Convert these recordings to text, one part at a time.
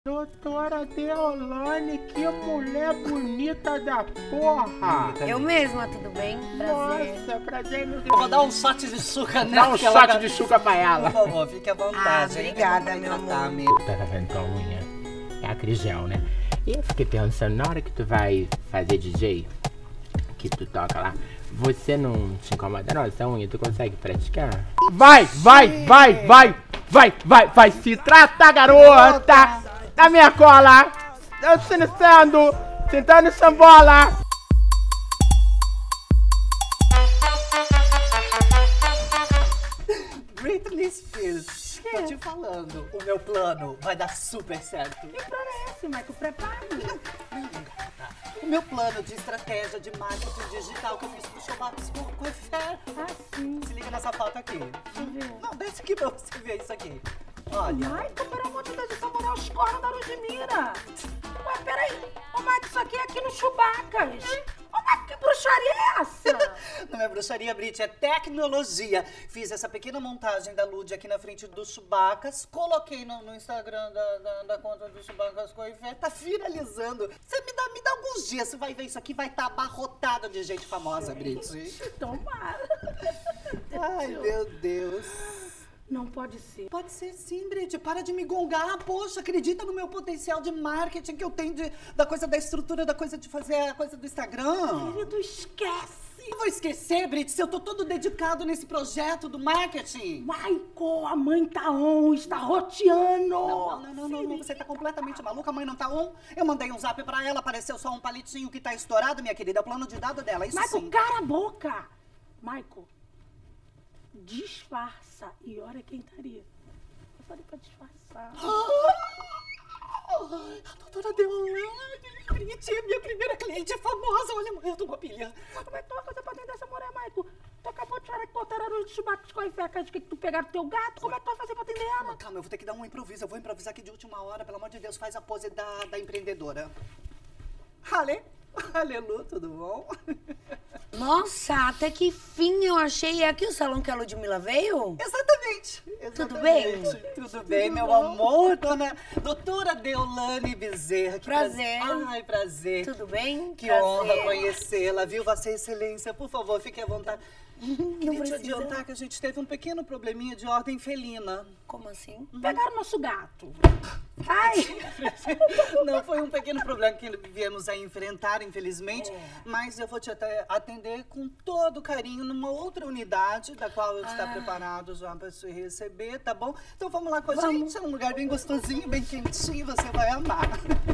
Doutora Deolane, que mulher bonita da porra! Eu mesma, tudo bem? Prazer. Nossa, prazer, meu Deus. Eu vou dar um shot de suca nela. Dá um shot de suca pra ela. Por favor, fique à vontade. Obrigada, meu amor. Tá vendo tua unha? É a Crigel, né? E eu fiquei pensando, na hora que tu vai fazer DJ, que tu toca lá, você não te incomoda não? Essa unha tu consegue praticar? Vai se tratar, garota! Da minha cola! Eu sentando sambola! Britney Spears, tô te falando, o meu plano vai dar super certo. Que plano é esse, Michael? Prepare. O meu plano de estratégia de marketing digital que eu fiz pro Showbox com Efé. Sim. Se liga nessa foto aqui. Deixa eu ver. Não, desce aqui pra você ver isso aqui. Olha. Michael, pelo amor de Deus, isso é moral escola da Ludmilla. Ué, peraí. Ô, Michael, isso aqui é aqui no Chubacas. Ô, Michael, que bruxaria é essa? Não é bruxaria, Brit, é tecnologia. Fiz essa pequena montagem da Lud aqui na frente do Chubacas, coloquei no Instagram da conta do Chubacas com a Ifé, tá viralizando. Você me dá alguns dias, você vai ver isso aqui, vai estar abarrotado de gente famosa, Brit. Tomara. Ai, meu Deus. Não pode ser. Pode ser sim, Brit. Para de me gongar. Poxa, acredita no meu potencial de marketing que eu tenho da coisa da estrutura, da coisa de fazer a coisa do Instagram. Querido, esquece. Eu vou esquecer, Brit, se eu tô todo dedicado nesse projeto do marketing. Michael, a mãe tá on, está roteando. Não, você tá completamente maluca, a mãe não tá on. Eu mandei um zap pra ela, apareceu só um palitinho que tá estourado, minha querida, é o plano de dado dela, isso Michael, sim. cala a boca. Michael, disfarça. E olha quem estaria. Eu falei pra disfarçar. A doutora Deolane, Brit, minha primeira cliente famosa, olha, eu tô com a pilha. Mas como é que tu vai fazer pra atender essa mulher, Michael? Tu acabou de falar que botaram a luz de Chubacas com a Ifeca de que tu pegaram teu gato. Como é que tu vai fazer pra atender ela? Calma, eu vou ter que dar um improviso. Eu vou improvisar aqui de última hora. Pelo amor de Deus, faz a pose da empreendedora. Aleluia, tudo bom? Nossa, até que fim eu achei. É aqui o salão que a Ludmilla veio? Exatamente. Tudo bem? Tudo bem, meu amor, doutora Deolane Bezerra. Que Prazer. Ai, prazer. Tudo bem? Que Prazer. honra conhecê-la, viu? Vossa Excelência, por favor, fique à vontade. Queria te precisa. adiantar que a gente teve um pequeno probleminha de ordem felina. Como assim? Pegaram nosso gato. Ai! Não, foi um pequeno problema que viemos a enfrentar, infelizmente. Mas eu vou te atender com todo carinho numa outra unidade, da qual eu estou preparado já para te receber, tá bom? Então vamos lá com a gente, é um lugar bem gostosinho, bem quentinho, você vai amar.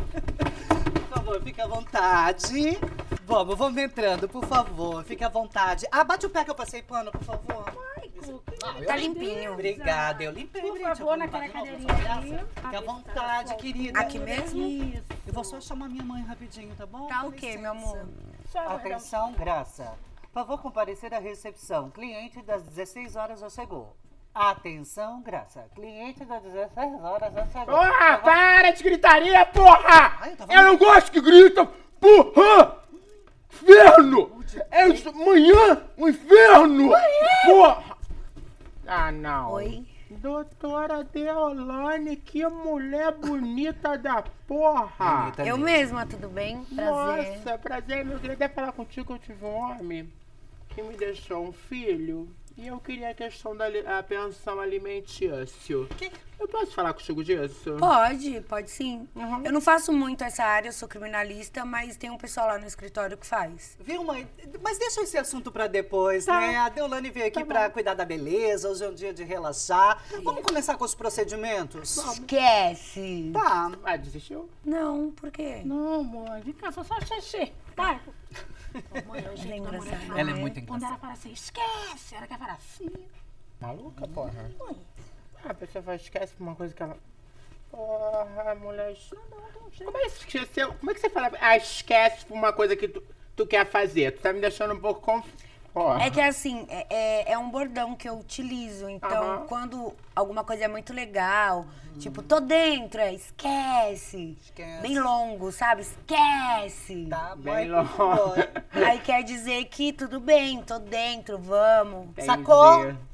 Por favor, fique à vontade. Vamos entrando, por favor, fique à vontade. Bate o pé que eu passei pano, por favor. Tá limpinho. Obrigada, eu limpei, Por Brit, favor, eu naquela vou limpar de novo, cadeirinha sua graça. ali. Fique à vontade, querida. Aqui mesmo? Isso. Eu vou só chamar minha mãe rapidinho, tá bom? Tá Com ok, licença. meu amor. Só eu vou dar Atenção, Graça. Por favor, comparecer à recepção. Cliente das 16 horas já chegou. Atenção, Graça. Cliente das 16 horas já chegou. Porra, para de gritaria, porra! Ai, eu tava- Eu não gosto que gritam, porra! Inferno! É isso, manhã, um inferno! Porra! Ah, não. Oi? Doutora Deolane, que mulher bonita da porra! Bonita. Eu mesma, tudo bem? Prazer. Nossa, prazer, meu. Eu queria até falar contigo, eu tive um homem que me deixou um filho e eu queria a questão da a pensão alimentícia. Eu posso falar contigo disso? Pode sim. Uhum. Eu não faço muito essa área, eu sou criminalista, mas tem um pessoal lá no escritório que faz. Viu, mãe? Mas deixa esse assunto pra depois, Tá. né? A Deolane veio aqui pra cuidar da beleza, hoje é um dia de relaxar. Vamos começar com os procedimentos? Esquece. Tá. Ah, desistiu? Não, por quê? Não, mãe, vem cá, só xixi. Vai. Mãe, eu Ela é jeito da mulher engraçada, fala. Ela é né? muito Quando engraçada. ela fala assim, esquece, ela quer falar assim. Maluca, porra? Mãe, Ah, a pessoa fala, esquece uma coisa que ela... Porra, mulher... Como é que esqueceu? Como é que você fala, esquece por uma coisa que tu quer fazer? Tu tá me deixando um pouco Porra. É que assim, é um bordão que eu utilizo. Então, Aham. quando alguma coisa é muito legal, tipo, tô dentro, esquece. Esquece. Bem longo, sabe? Esquece. Tá, Bem mãe, por favor. Aí quer dizer que tudo bem, tô dentro, vamos. Entendi. Sacou?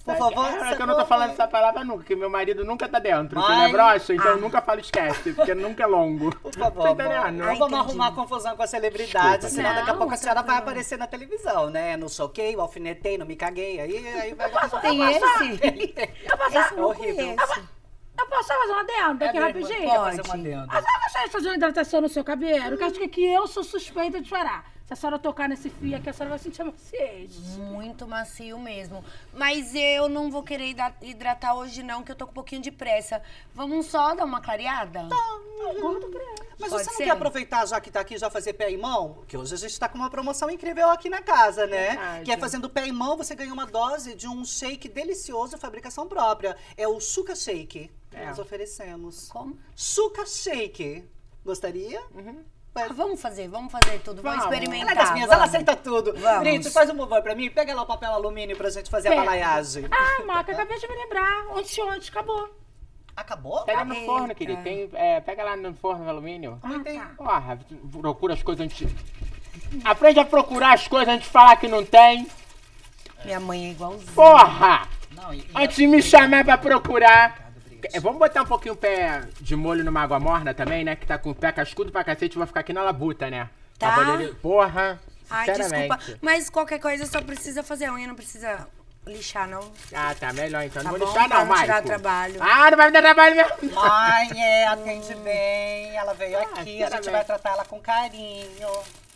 Por favor, É que eu não tô falando essa palavra nunca, que meu marido nunca tá dentro. Que ele Mãe. é broxa, então eu nunca falo esquece, porque nunca é longo. Por favor, Tá entendendo? não vamos entendi. arrumar confusão com a celebridade, Desculpa, senão daqui a não, pouco a senhora vai tranquilo. aparecer na televisão, né? Não soquei, alfinetei, não me caguei, aí vai... Tem esse? Esse eu não horrível. conheço. Eu posso só fazer um adendo aqui rapidinho? Pode. Fazer um Pode. adendo. A senhora gostaria de fazer uma hidratação no seu cabelo? Que acho que aqui eu sou suspeita de chorar. Se a senhora tocar nesse fio aqui, a senhora vai sentir a maciez. Muito macio mesmo. Mas eu não vou querer hidratar hoje não, que eu tô com um pouquinho de pressa. Vamos só dar uma clareada? Gordo credo. Mas Pode você não ser? quer aproveitar, já que tá aqui, já fazer pé e mão? Porque hoje a gente tá com uma promoção incrível aqui na casa, né? Verdade. Que é fazendo pé e mão, você ganha uma dose de um shake delicioso, fabricação própria. É o Suca Shake que nós oferecemos. Como? Suca Shake. Gostaria? Ah, vamos fazer tudo. Vamos Vamos. experimentar. Ela é das minhas, vamos. ela aceita tudo. Vamos. Brito, faz um favor pra mim, pega lá o papel alumínio pra gente fazer a Pega. balaiagem. Ah, Maca, acabei de me lembrar. Ontem, acabou. Acabou? Pega no Eita. forno, querido. Pega lá no forno de alumínio. Ah, tem. tá. Porra, procura as coisas antes. Aprende a procurar as coisas antes de falar que não tem. Minha mãe é igualzinha. Porra! Não, Antes de me chamar pra procurar. Vamos botar um pouquinho o pé de molho numa água morna também, né? Que tá com o pé cascudo pra cacete, vou ficar aqui na labuta, né? Tá. Pra poder- Porra, Ai, sinceramente. desculpa. Mas qualquer coisa só precisa fazer a unha, não precisa lixar, não. Ah, tá, melhor então. Tá Não vou bom, deixar pra não, não tirar Maico. trabalho. Ah, não vai me dar trabalho mesmo. Mãe, atende bem. Ela veio aqui, a gente sinceramente. vai tratar ela com carinho.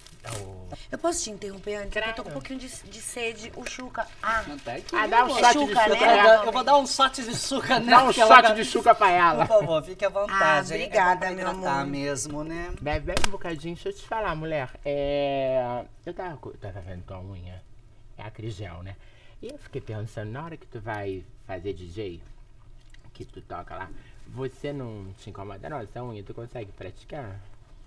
Eu posso te interromper antes? Porque eu tô com um pouquinho de sede. O Chuca. Ah, Tá aqui. Ah, dá um É shot de chuca, suca né? pra ela. Eu vou dar um shot de suca Dá um que ela shot vai- de suca pra ela. Por favor, fique à vontade. Ah, hein? obrigada, É bom pra meu hidratar amor. mesmo, né? Bebe um bocadinho, deixa eu te falar, mulher. Eu tava vendo tua unha. É a Crigel, né? E eu fiquei pensando, na hora que tu vai fazer DJ, que tu toca lá, você não te incomoda não? Essa unha tu consegue praticar?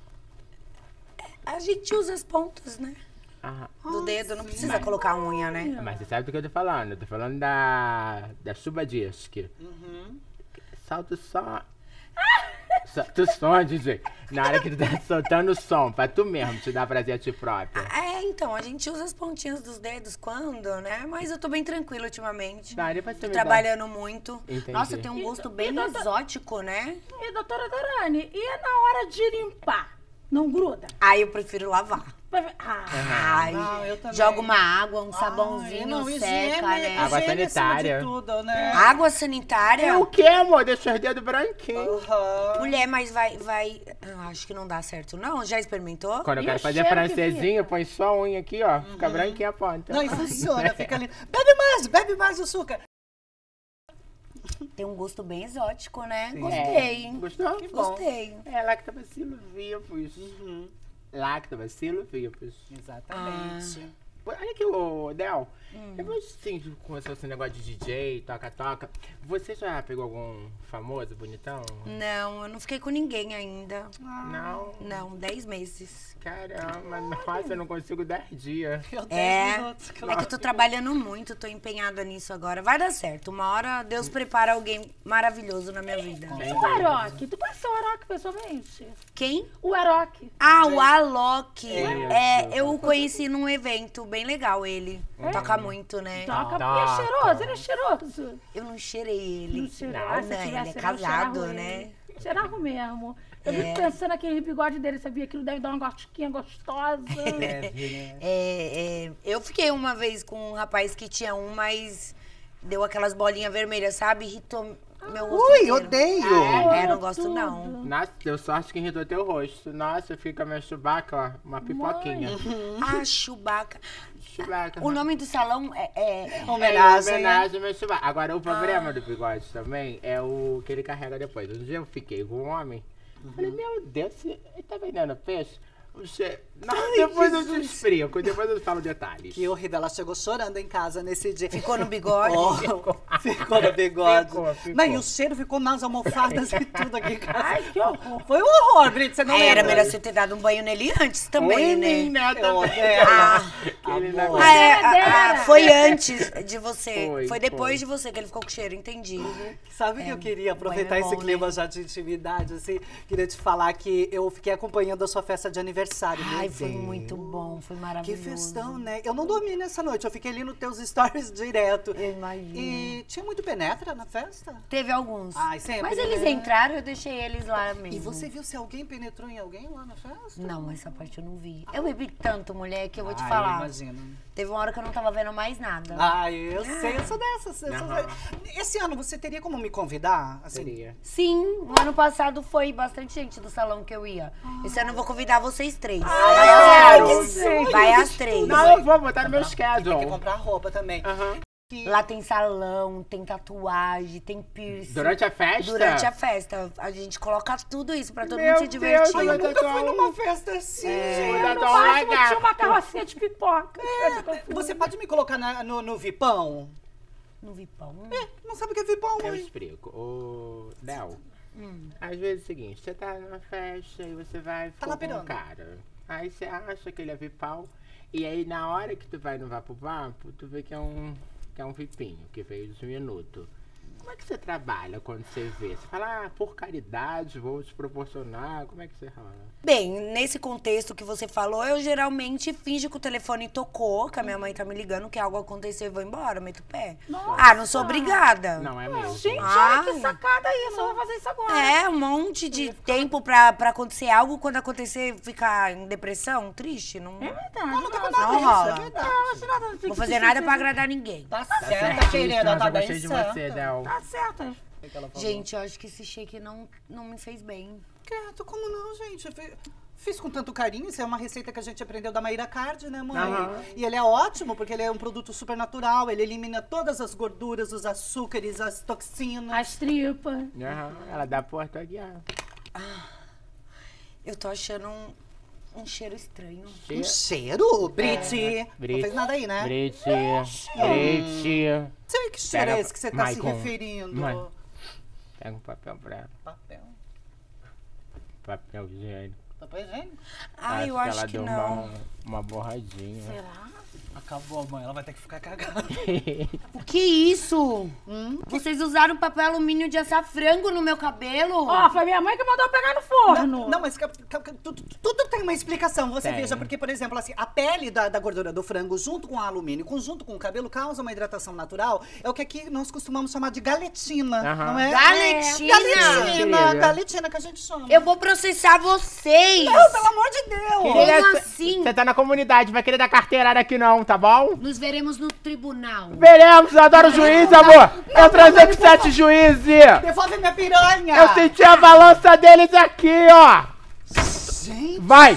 a gente usa as pontas, né? Ah, Do dedo, não precisa colocar a unha, né? mas você sabe do que eu tô falando? Eu tô falando da Chuba Disc. Solta o som. Solta o som, DJ. Na hora que tu tá soltando o som, pra tu mesmo te dar prazer a ti próprio. Então, a gente usa as pontinhas dos dedos quando, né? Mas eu tô bem tranquila ultimamente. Daria pra você Tô me dar- trabalhando muito. Entendi. Nossa, tem um gosto bem exótico, né? E doutora Dorane, e na hora de limpar? Não gruda? Aí eu prefiro lavar. Ai, Não, eu também. joga uma água, um Ai, sabãozinho, não, seca, higiene, né? Água higiene acima sanitária. de tudo, né? Água sanitária? É o que, amor? Deixa os dedos branquinhos. Aham. Mulher, mas vai... Eu acho que não dá certo, não. Já experimentou? Quando eu E quero o fazer cheiro que francesinho, põe só a unha aqui, ó. Fica branquinha a ponta. Não, e funciona, fica ali. Bebe mais o suca. Tem um gosto bem exótico, né? É. Gostei. Gostou? Que bom. Gostei. É lactobacilo vivos. Lactobacilo vivos. Exatamente. Olha aqui, ô Del. Depois sim, começou esse negócio de DJ, toca-toca. Você já pegou algum famoso, bonitão? Não, eu não fiquei com ninguém ainda. Não. Não, 10 meses. Caramba, nossa, eu não consigo 10 dias. Eu É, 10 minutos. é que eu tô trabalhando muito, tô empenhada nisso agora. Vai dar certo. Uma hora Deus prepara alguém maravilhoso na minha vida. E o Aroque? Tu conheceu o Aroque pessoalmente? Quem? O Aroque. Ah, o Alok. É. Eu o conheci num evento bem legal, ele. Toca muito, né? Toca, Toca. porque é cheiroso, ele é cheiroso. Eu não cheirei ele. Não cheirou. Não, Ah, se né? tivesse, Ele é eu casado, cheirava né? ele. Cheirava mesmo. Eu fico pensando naquele bigode dele, sabia? Aquilo deve dar uma gostinha gostosa. Eu fiquei uma vez com um rapaz que tinha mas deu aquelas bolinhas vermelhas, sabe? Irritou meu rosto Ui, inteiro. odeio. Não gosto não. Nossa, deu sorte que irritou teu rosto. Nossa, fica minha chubaca, ó. Uma pipoquinha. Ah, Chewbacca. Chubaca. O nome do salão é Homenagem. Homenagem ao meu chubaca. Agora, o problema do bigode também é o que ele carrega depois. Um dia eu fiquei com um homem. Falei, meu Deus, ele tá vendendo peixe? Não, depois eu te explico, depois eu falo detalhes. Que horrível, ela chegou chorando em casa nesse dia. Ficou no bigode? Ficou no bigode. Ficou. Não, e o cheiro ficou nas almofadas e tudo aqui em casa. Ai, que horror. Foi um horror, Brito, você não Era lembra? melhor você ter dado um banho nele antes também, Oi, né? menina, Eu também. odeio. Ah, Aquele Amor. negócio. Foi antes de você. Foi, Depois foi. de você que ele ficou com cheiro, entendi. Sabe que eu queria aproveitar banho é esse bom, clima né? já de intimidade, assim? Queria te falar que eu fiquei acompanhando a sua festa de aniversário. Ai, meu foi Deus. muito bom, foi Que maravilhoso. festão, né? Eu não dormi nessa noite, eu fiquei ali nos teus stories direto. Eu imagino. E tinha muito penetra na festa? Teve alguns. Ai, sempre, Mas eles né? entraram, eu deixei eles lá mesmo. E você viu se alguém penetrou em alguém lá na festa? Não, essa parte eu não vi. Eu bebi tanto, mulher, que eu vou te Ai, falar. eu imagino. Teve uma hora que eu não tava vendo mais nada. Ai, eu sei, eu sou dessas. Aham. Esse ano você teria como me convidar? Assim, Seria. Sim, no ano passado foi bastante gente do salão que eu ia. Esse ano eu vou convidar vocês três. quero. Vai às três. Não, eu vou botar no meu Tem que schedule. comprar roupa também. Aham. Lá tem salão, tem tatuagem, tem piercing. Durante a festa? Durante a festa. A gente coloca tudo isso pra todo Meu mundo se Deus, divertir. Ai, eu Vai nunca fui tatuar numa festa assim, Vou gente. tatuar No um máximo tinha lagarto. uma carrocinha de pipoca. Você pode me colocar no Vipão? No Vipão. Não sabe o que é Vipão, Eu mãe? explico. Ô, Del, às vezes é o seguinte, você tá numa festa e você vai ficar com um lapidando. cara. Aí você acha que ele é vipau. E aí na hora que tu vai no Vapo Vapo, tu vê que é um vipinho, que veio de 1 minuto. Como é que você trabalha quando você vê? Você fala, por caridade, vou te proporcionar. Como é que você rola? Bem, nesse contexto que você falou, eu geralmente finjo que o telefone tocou, que a minha mãe tá me ligando, que algo aconteceu e vou embora, meto o pé. Ah, não sou obrigada. Não é mesmo. Gente, Ai. olha que sacada isso. Eu vou fazer isso agora. É, um monte de tempo pra acontecer algo, quando acontecer, ficar em depressão, triste, não, É verdade. Não tem Não, nada não disso, rola. é verdade. não vou fazer nada pra agradar ninguém. Tá Tá certa, certíssima, querida, tá eu bem gostei de certa. você, Del. Tá certo. Gente, eu acho que esse shake não me fez bem. Quieto, como não, gente? Fiz com tanto carinho, isso é uma receita que a gente aprendeu da Maíra Card, né, mãe? Aham. E ele é ótimo, porque ele é um produto super natural, ele elimina todas as gorduras, os açúcares, as toxinas. As tripas. Aham, ela dá Porto Aguiar. Eu tô achando um cheiro estranho. Um cheiro? Briti! Não Brit. fez nada aí, né? Brite. Sei que cheiro Pega- é esse que você tá se Maicon. referindo. Mãe. Pega um papel pra ela. Papel. Papel higiênico. Papel higiênico? Ah, eu acho ela que deu não. uma borradinha. Será? Acabou, mãe. Ela vai ter que ficar cagada. O que é isso? Vocês usaram papel alumínio de assar frango no meu cabelo? Ó, foi minha mãe que mandou pegar no forno. Não, mas tudo tem uma explicação. Você Tem. veja, porque, por exemplo, assim, a pele da gordura do frango junto com o alumínio, junto com o cabelo, causa uma hidratação natural. É o que aqui nós costumamos chamar de galetina, Aham. não é? Galetina? Galetina, Querida. galetina que a gente chama. Eu vou processar vocês! Não, pelo amor de Deus! Como assim? Você tá na comunidade, vai querer dar carteirada aqui não, tá bom? Nos veremos no tribunal. Veremos, eu adoro juiz, amor! Eu transei com 7 juízes! Devolve minha piranha! Eu senti a balança deles aqui, ó! Gente! Vai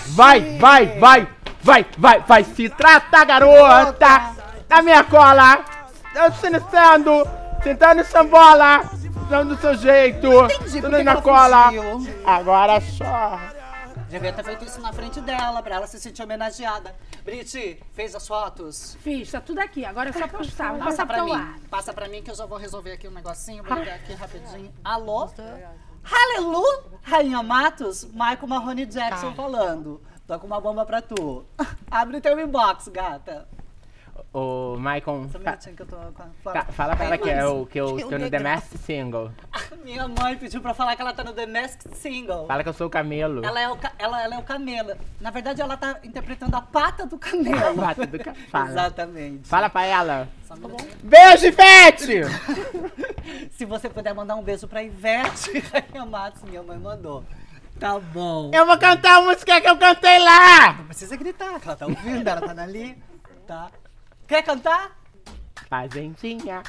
se tratar, garota! Na minha cola! Eu sentando em sambola! Dando do seu jeito! Entendi por Tudo que na ela cola! fugiu. Agora só! Devia ter feito isso na frente dela, pra ela se sentir homenageada. Briti, fez as fotos? Fiz, tá tudo aqui. Agora é só postar. Vou Passa passar pro pra teu mim. lado. Passa pra mim que eu já vou resolver aqui um negocinho. Vou ligar aqui rapidinho. Alô? Aleluia! Rainha Matos, Michael Marrone Jackson falando. Tô com uma bomba pra tu. Abre o teu inbox, gata. Ô, Maicon, Só um minutinho que eu tô com a... fala pra ela que eu Eu tô no The degrau. Masked Single. Minha mãe pediu pra falar que ela tá no The Masked Single. Fala que eu sou o Camelo. Ela é o camelo. Na verdade, ela tá interpretando a pata do camelo. Pata do Fala. Exatamente. Fala pra ela. Só um minutinho. Beijo, Ivete! Se você puder mandar um beijo pra Ivete, Rainha Matos, minha mãe mandou. Tá bom. Eu vou cantar a música que eu cantei lá! Não precisa gritar, que ela tá ouvindo, ela tá ali. Tá. Quer cantar? Fazendinha.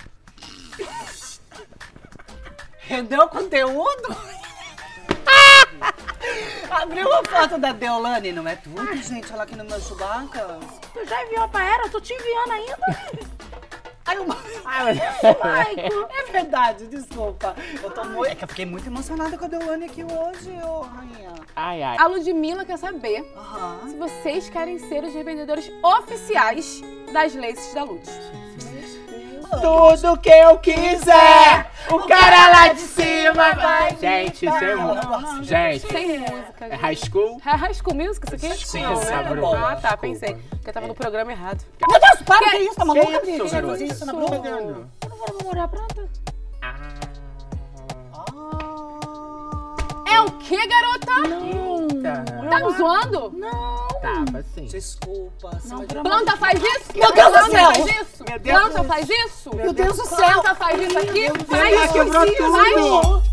Rendeu conteúdo? Abriu uma foto da Deolane, não é tudo, gente? Olha aqui no meu Chewbacca. Tu já enviou pra ela? Eu tô te enviando ainda. Ai, uma... Maico. É verdade, desculpa. Eu tô muito... É que eu fiquei muito emocionada com a Deolane aqui hoje, ô rainha. Ai, ai. A Ludmilla quer saber Aham. se vocês querem ser os revendedores oficiais das laces da Lud. tudo que eu quiser. O cara lá de cima vai. Gente, isso é muito. Gente, Sem música. é High School? É High School Music isso aqui? Sim, Não, sim, né? é bom. Ah, tá, Desculpa. pensei. Porque eu tava no programa errado. Meu Deus, para, que isso? Tá maluca, Que Bri? isso, Quem vai garota? fazer isso na Tá Bruna? fazendo? Eu não vou namorar pronta. Ah. É o quê, garota? Eita. Tá me zoando? Não. Tava assim. Desculpa. Não, Planta faz isso? Meu Deus do Planta céu! faz isso? Meu Deus Planta do- faz isso? Meu Deus do céu! Planta faz isso aqui? Faz Deus, isso. quebrou tudo. Faz.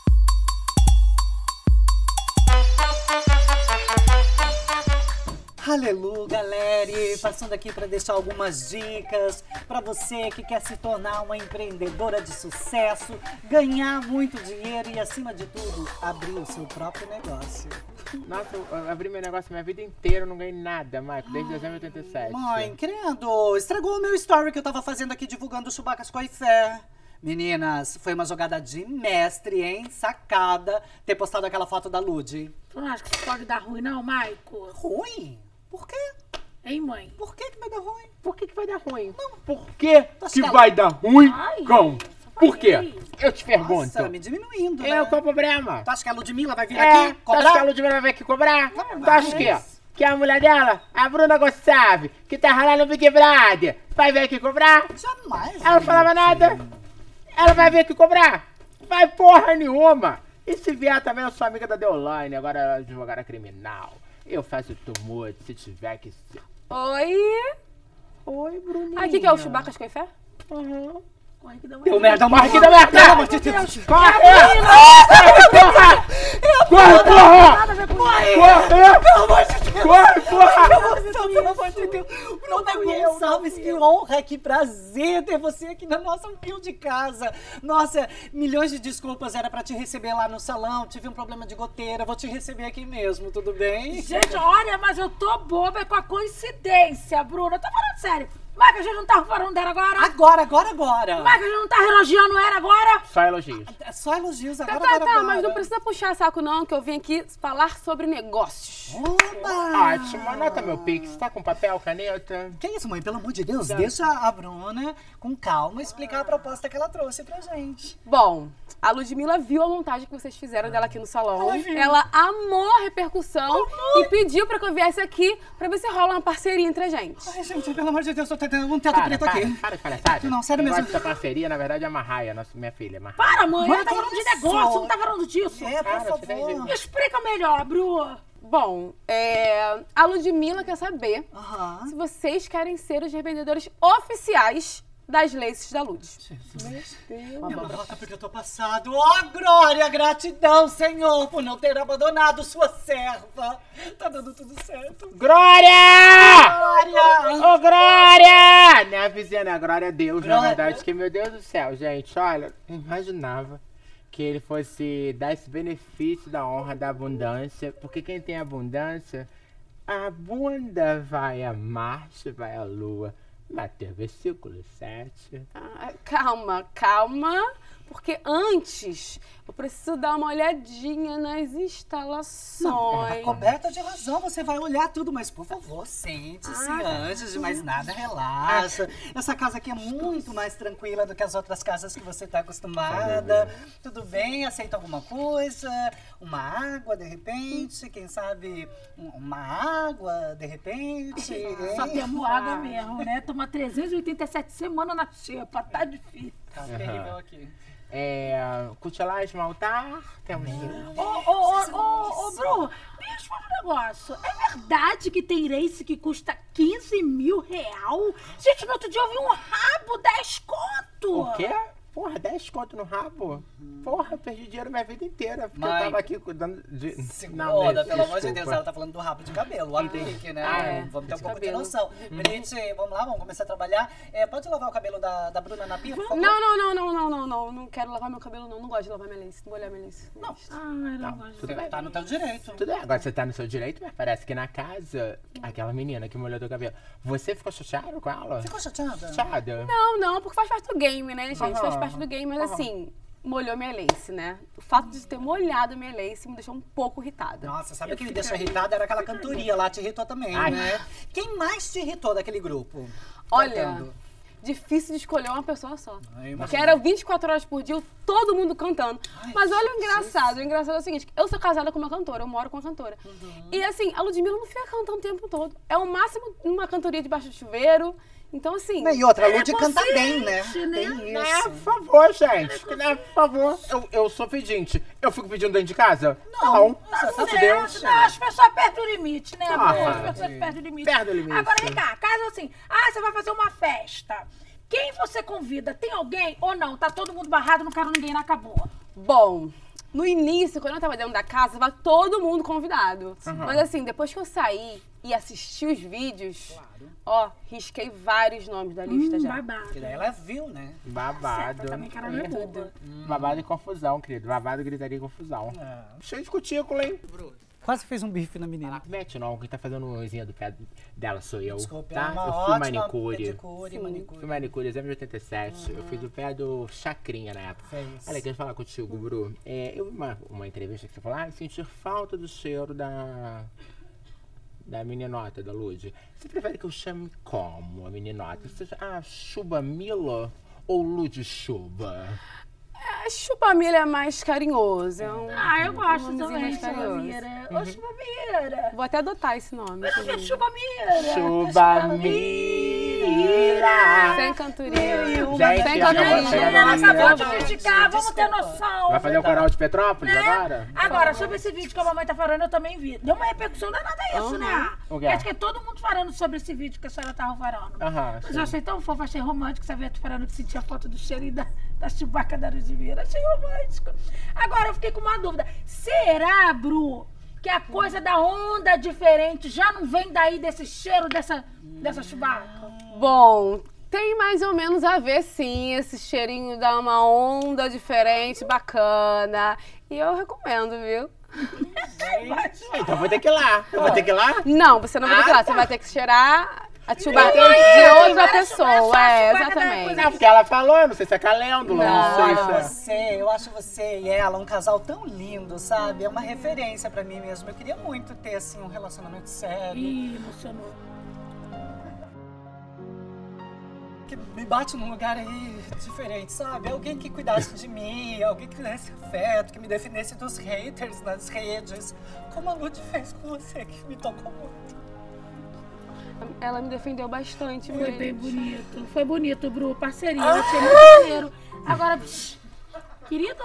Aleluia, galera! Passando aqui para deixar algumas dicas para você que quer se tornar uma empreendedora de sucesso, ganhar muito dinheiro e, acima de tudo, abrir o seu próprio negócio. Nossa, eu abri meu negócio minha vida inteira, eu não ganhei nada, Maico, desde dezembro de 87. Mãe, credo, estragou o meu story que eu tava fazendo aqui divulgando o Chubacas Coifé. Meninas, foi uma jogada de mestre, hein? Sacada ter postado aquela foto da Lud. Tu não acha que isso pode dar ruim, não, Maico? Ruim? Por quê? Hein, mãe? Por que vai dar ruim? Por que vai dar ruim? Por que que calado. vai dar ruim? Ai, Como? Por quê? Eu te pergunto. Nossa, me diminuindo, né? Qual o problema? Tu acha que a Ludmilla vai vir É, aqui tu acha cobrar? que a Ludmilla vai aqui cobrar? Tu acha que a mulher dela, a Bruna Gonçalves, que tá lá no Big Brother, vai vir aqui cobrar? Jamais. Ela não falava nada. Ela vai vir aqui cobrar? Vai porra nenhuma. E se vier também, eu sou amiga da Deolane, agora ela é advogada criminal. Eu faço tumulto se tiver que ser. Oi? Oi, Bruninha. Aqui que é o Chubacas Coifé? Uhum. Corre que dá uma Deu merda, Corre aqui da minha Pelo cara! amor de Deus. Corre! Corre, porra! Corre, porra! Nossa, pelo amor de Deus. Bruna Gonçalves, que honra, que prazer ter você aqui na nossa humilde casa. Nossa, milhões de desculpas era pra te receber lá no salão. Tive um problema de goteira, vou te receber aqui mesmo, tudo bem? Gente, olha, mas eu tô boba com a coincidência, Bruna. Eu tô falando sério. Mas que a gente não tá falando dela agora? Agora. Mas que a gente não tá elogiando ela agora? Só elogios. É só elogios agora, Tá, mas não precisa puxar saco não, que eu vim aqui falar sobre negócios. Oba! Ótimo, anota meu pix. Tá com papel, caneta? Que isso, mãe? Pelo amor de Deus, deixa a Bruna com calma explicar a proposta que ela trouxe pra gente. Bom, a Ludmilla viu a montagem que vocês fizeram dela aqui no salão. Ela viu. Ela amou a repercussão e pediu pra que eu viesse aqui pra ver se rola uma parceria entre a gente. Ai, gente, pelo amor de Deus, tô tentando um teto preto aqui. Para de palhaçada. Não, sério Quem mesmo. gosta dessa parceria, na verdade, é Marraia, minha filha. Marraia. Para, mãe. Mãe, Ela tá que falando de isso? negócio, não tá falando disso. É, Para, por te dei favor. jeito. Explica melhor, Bru. Bom, a Ludmilla quer saber Aham. se vocês querem ser os revendedores oficiais das laces da Lud. Me brota porque eu tô passado. Ó, glória, gratidão, Senhor, por não ter abandonado sua serva. Tá dando tudo certo. Glória! Glória! Ô, Glória! Não é a vizinha, né? A Glória é Deus, na Glória. verdade. Que, meu Deus do céu, gente, olha, eu imaginava que ele fosse dar esse benefício da honra da abundância, porque quem tem abundância, a bunda vai a Marte, vai a Lua. Mateus, versículo 7. Ah, calma, porque antes eu preciso dar uma olhadinha nas instalações. Tá coberta de razão, você vai olhar tudo, mas por favor, sente-se antes de mais nada, relaxa. Essa casa aqui é muito mais tranquila do que as outras casas que você tá acostumada. Tudo bem? Aceita alguma coisa? Uma água, de repente? Quem sabe uma água, de repente? Só hein? temos água mesmo, né? Toma 387 semanas na xepa, tá difícil. Tá terrível aqui. Cutilar, esmaltar, temos... Ô, Bru, me responde um negócio. É verdade que tem lace que custa 15 mil real? Gente, no outro dia eu vi um rabo 10 conto. O quê? Porra, 10 conto no rabo? Porra, eu perdi dinheiro minha vida inteira, porque Mãe, eu tava aqui cuidando de... Segunda, pelo amor de Deus, desculpa. ela tá falando do rabo de cabelo, o aplique, né? Vamos ter um pouco de cabelo. noção. Brit, vamos lá, vamos começar a trabalhar. Pode lavar o cabelo da Bruna na pia, por favor? Não quero lavar meu cabelo não gosto de lavar minha lace, não vou olhar minha lace. Não, Ai, não gosto. Tudo bem. tá no teu direito. Tudo bem, agora você tá no seu direito, mas parece que na casa, aquela menina que molhou teu cabelo, você ficou chateado com ela? Ficou chateada? Chateada? Não, porque faz parte do game, né, gente? Faz parte do game, mas assim, molhou minha lace, né? O fato de ter molhado minha lace me deixou um pouco irritada. Nossa, sabe o que me deixa irritada? Era aquela cantoria lá, te irritou também, Ai. né? Quem mais te irritou daquele grupo? Olha, Cantando. difícil de escolher uma pessoa só. Ai, Porque era 24 horas por dia, todo mundo cantando. Mas olha o engraçado é o seguinte, eu sou casada com uma cantora, eu moro com uma cantora. E assim, a Ludmilla não fica cantando o tempo todo. É o máximo uma cantoria debaixo do chuveiro. Então assim... E outra, a Lud canta bem, né? Tem Não, isso. por favor, gente. Por favor. Eu sou pedinte. Eu fico pedindo dentro de casa? Não. Pelo amor de Deus. Não, as pessoas perdem o limite, né, Ah, amor? As pessoas perdem o limite. perde o limite. Agora, vem cá, caso assim, você vai fazer uma festa. Quem você convida? Tem alguém ou não? Tá todo mundo barrado, não quero ninguém, acabou. Bom, no início, quando eu tava dentro da casa, tava todo mundo convidado. Mas assim, depois que eu saí e assisti os vídeos, ó, risquei vários nomes da lista já. Babado. E daí ela viu, né? Babado. Também, cara, não é boba. Babado e confusão, querido. Babado, gritaria e confusão. Cheio de cutícula, hein? Quase fez um bife na menina. Mete não, quem tá fazendo unzinha do pé dela sou eu, Desculpa, tá? é uma Eu fui ótima manicure. pedicure, manicure. Fui manicure, exame de 87. Eu fiz o pé do Chacrinha na época. Fez. Olha, quero falar contigo, Bru. Eu vi uma entrevista que você falou, sentir falta do cheiro da meninota, da Lud. Você prefere que eu chame como a meninota? Você Chuba Mila ou Lud Chuba? A Chupamila é mais carinhoso. É um Eu gosto nomezinho também, mais carinhoso. Chubamira. Ô, Chubamira. Vou até adotar esse nome. inclusive. Chubamira. Chubamira! Sem cantoria. Gente, Sem acabou cantoria. de chegar Ela na acabou de nossa- criticar, vamos ter noção. Vai fazer o coral de Petrópolis agora? Agora, sobre esse vídeo que a mamãe tá falando, eu também vi. Deu uma repercussão danada isso, né? O quê? Acho que é todo mundo falando sobre esse vídeo que a senhora tava falando. Aham, Mas sim. eu achei tão fofo, achei romântico, sabia? Tu falando que sentia foto do cheirinho da Chewbacca da Ludmilla. Achei romântico. Agora, eu fiquei com uma dúvida. Será, Bru, que a coisa da onda diferente já não vem daí desse cheiro dessa Chewbacca? Bom, tem mais ou menos a ver, sim. Esse cheirinho dá uma onda diferente, bacana. E eu recomendo, viu? Então vou ter que ir lá. Eu vou ter que ir lá? Não, você não vai ter que ir lá. Você vai ter que cheirar a Chewbacca de outra várias pessoa. Chewbacca da Exatamente. coisa Não, porque ela falou, não sei se é calêndula, não sei se Eu acho você e ela um casal tão lindo, sabe? É uma referência pra mim mesmo. Eu queria muito ter, assim, um relacionamento sério. Ih, emocionou. Que me bate num lugar aí diferente, sabe? Alguém que cuidasse de mim, alguém que me desse afeto, que me defendesse dos haters nas redes. Como a Lud fez com você, que me tocou muito. Ela me defendeu bastante Foi mesmo. bem bonito. Foi bonito, Bru. Parceria. Achei muito maneiro. Agora, querido,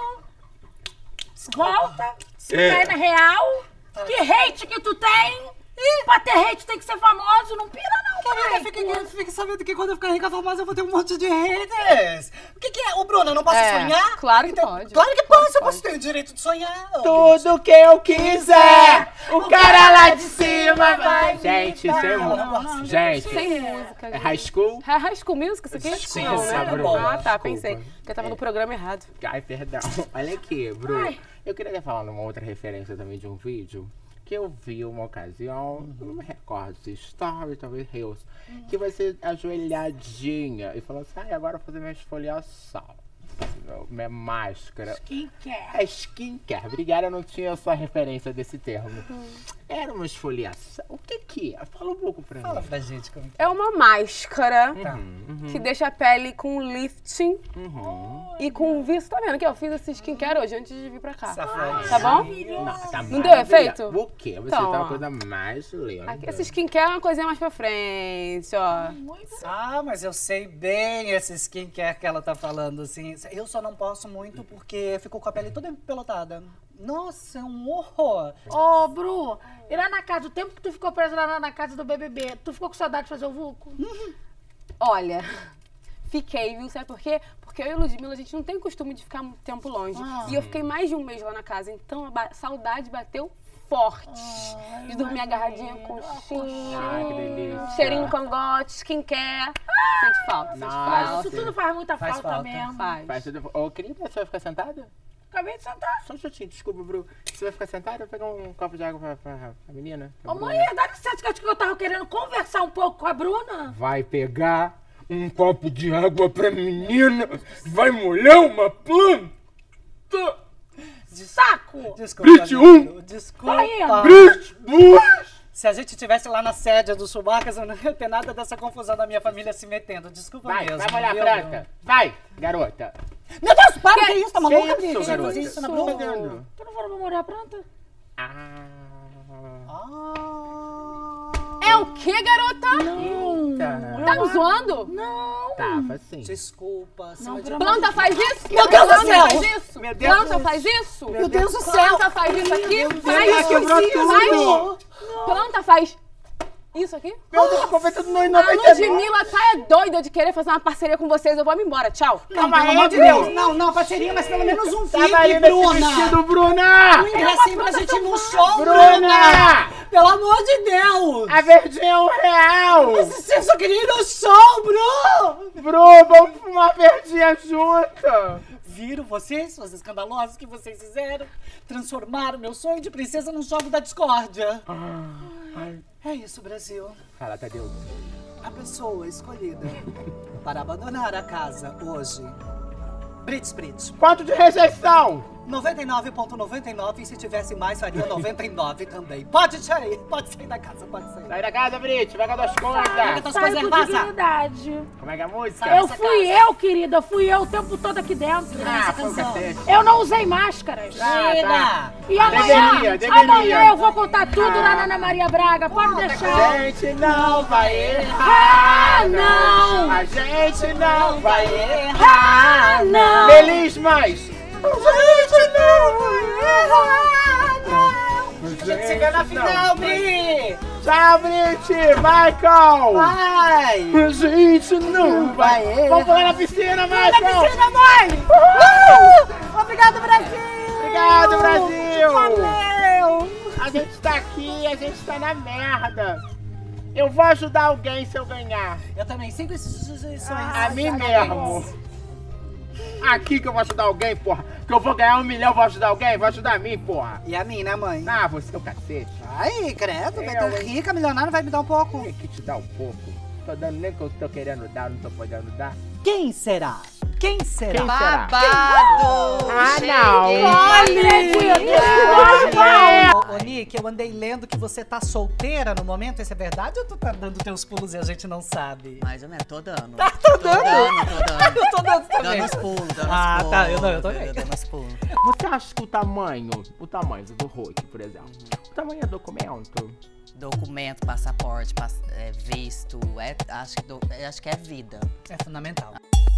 volta. Se tá na real. Que hate que tu tem. Pra ter hate tem que ser famoso. Não pira não, pai. Fique sabendo que quando eu ficar rica famosa eu vou ter um monte de haters. O que é? Ô, Bruna, eu não posso sonhar? Claro que pode. Claro que posso. Eu posso ter o direito de sonhar. tudo que eu quiser, o cara lá de cima vai. Gente, isso é muito. Gente, Sem música, é gente. High School? É High School Music isso aqui? Sim, Não, né? Bru. Ah, tá, Desculpa. pensei. Que eu tava no programa errado. Ai, perdão. Olha aqui, Bru. Eu queria até falar numa outra referência também de um vídeo que eu vi uma ocasião, não me recordo se story, talvez Reels, que vai ser ajoelhadinha e falou assim, agora eu vou fazer minha esfoliação. Minha máscara. Skincare. É skincare. Obrigada, eu não tinha essa referência desse termo. Era uma esfoliação. O que é? Fala um pouco pra Fala mim. pra gente como que É uma máscara tá. que deixa a pele com lifting e com visto. Tá vendo que eu fiz esse skincare hoje antes de vir pra cá. Safadinha. Tá bom? Nossa, tá Não deu maravilhoso. efeito? O quê? Você Então, tá uma ó. coisa mais linda. Esse skincare é uma coisinha mais pra frente, ó. Ah, mas eu sei bem esse skincare que ela tá falando, assim. Eu só não posso muito porque ficou com a pele toda empelotada. Nossa, é um horror. Ô, Bru, e lá na casa, o tempo que tu ficou presa lá na casa do BBB, tu ficou com saudade de fazer o vulco? Olha, fiquei, viu? Sabe por quê? Porque eu e a Ludmilla, a gente não tem costume de ficar muito tempo longe. E eu fiquei mais de um mês lá na casa, então a saudade bateu forte. De dormir agarradinha com conchinha, Ai, que delícia. cheirinho no cangote, skincare. Sente falta, sente Nossa. falta. Isso tudo faz muita Faz falta, falta. mesmo. Faz. Ô, querida, você vai ficar sentada? Acabei de sentar. Só um minutinho, desculpa, Bru. Você vai ficar sentada? Eu vou pegar um copo de água pra menina. pra Ô, Bruna. mãe, dá licença que eu acho que eu tava querendo conversar um pouco com a Bruna. Vai pegar um copo de água pra menina, vai molhar uma planta. Saco! Desculpa, Brit, amigo. Desculpa. Vai indo. Brit, duas. Se a gente tivesse lá na sede do Chubacas, eu não ia ter nada dessa confusão da minha família se metendo. Desculpa mesmo. Vai molhar a viu? planta. Vai, garota. Meu Deus, para, que isso? Tá maluca, Que isso, Brit? garota? Isso na Tá Bruna. fazendo? Tu não falou pra molhar a planta? É o quê, garota? Eita. Tá me zoando? Não. Tava sim. Desculpa, acima de... Planta faz isso? Meu Deus do Planta céu! faz isso? Meu Deus Planta do- faz isso? Meu Deus do céu! Planta faz isso aqui? Faz quebrou tudo. Planta faz isso aqui? Meu Deus, comprei tudo no A 99. Ludmilla tá doida de querer fazer uma parceria com vocês. Eu vou me embora. Tchau. Não, Calma pelo aí, amor de Bru. Deus. Não, parceria, mas pelo menos um Tava VIP, ali nesse Bruna. vestido, Bruna! Um ingressinho pra gente ir no show, Bruna! Pelo amor de Deus. A verdinha é R$1. Você só queria ir no show, Bru. Bru, vamos fumar verdinha junto. Viram vocês, suas escandalosas que vocês fizeram? Transformaram meu sonho de princesa num jogo da discórdia. É isso, Brasil. Fala, Tadeu. A pessoa escolhida para abandonar a casa hoje. Brit. Quanto de rejeição? 99,99 e se tivesse mais faria 99 também. Pode sair da casa, pode sair. Sai da casa, Brit, vai com as Pega coisas. tuas Sai coisas, com vaza. dignidade. Como é que é a música? Sai. Eu fui eu, querida. Fui eu o tempo todo aqui dentro. Foi o cacete. Eu não usei máscaras. Tá. E amanhã, Deveria. amanhã eu vou contar tudo lá na Ana Maria Braga. Pode deixar. A gente não vai errar. Ah, não. A gente não vai errar. Ah, não. Feliz mais. A gente não vai errar. A gente chega na final, Bri. Tchau, Brit. Michael. Vai. A gente não vai errar. Vamos pular na piscina, Michael. mãe. Obrigado, Brasil. Obrigado, Brasil. Valeu. A gente tá aqui, a gente tá na merda. Eu vou ajudar alguém se eu ganhar. Eu também, 5 sugestões. A mim mesmo. Aqui que eu vou ajudar alguém, porra. Que eu vou ganhar 1 milhão, vou ajudar alguém? Vou ajudar a mim, porra. E a mim, né, mãe? Ah, você é o cacete. Ai, credo, vai Eu, ter hein? rica, milionária, vai me dar um pouco. Tem que te dar um pouco. Tô dando nem o que eu tô querendo dar, não tô podendo dar. Quem será? Quem será? Quem será? Babado! Ah, não. Ô, Nick, eu andei lendo que você tá solteira no momento. Isso é verdade ou tu tá dando teus pulos e a gente não sabe? Mais ou menos, tô dando. Tô dando? Tô Eu tô dando também. dando os pulos, dando Ah, os pulos. tá, eu também. Dando os pulos. Você acha que o tamanho do Hulk, por exemplo, o tamanho é documento? Documento, passaporte, visto, acho que é vida. É fundamental.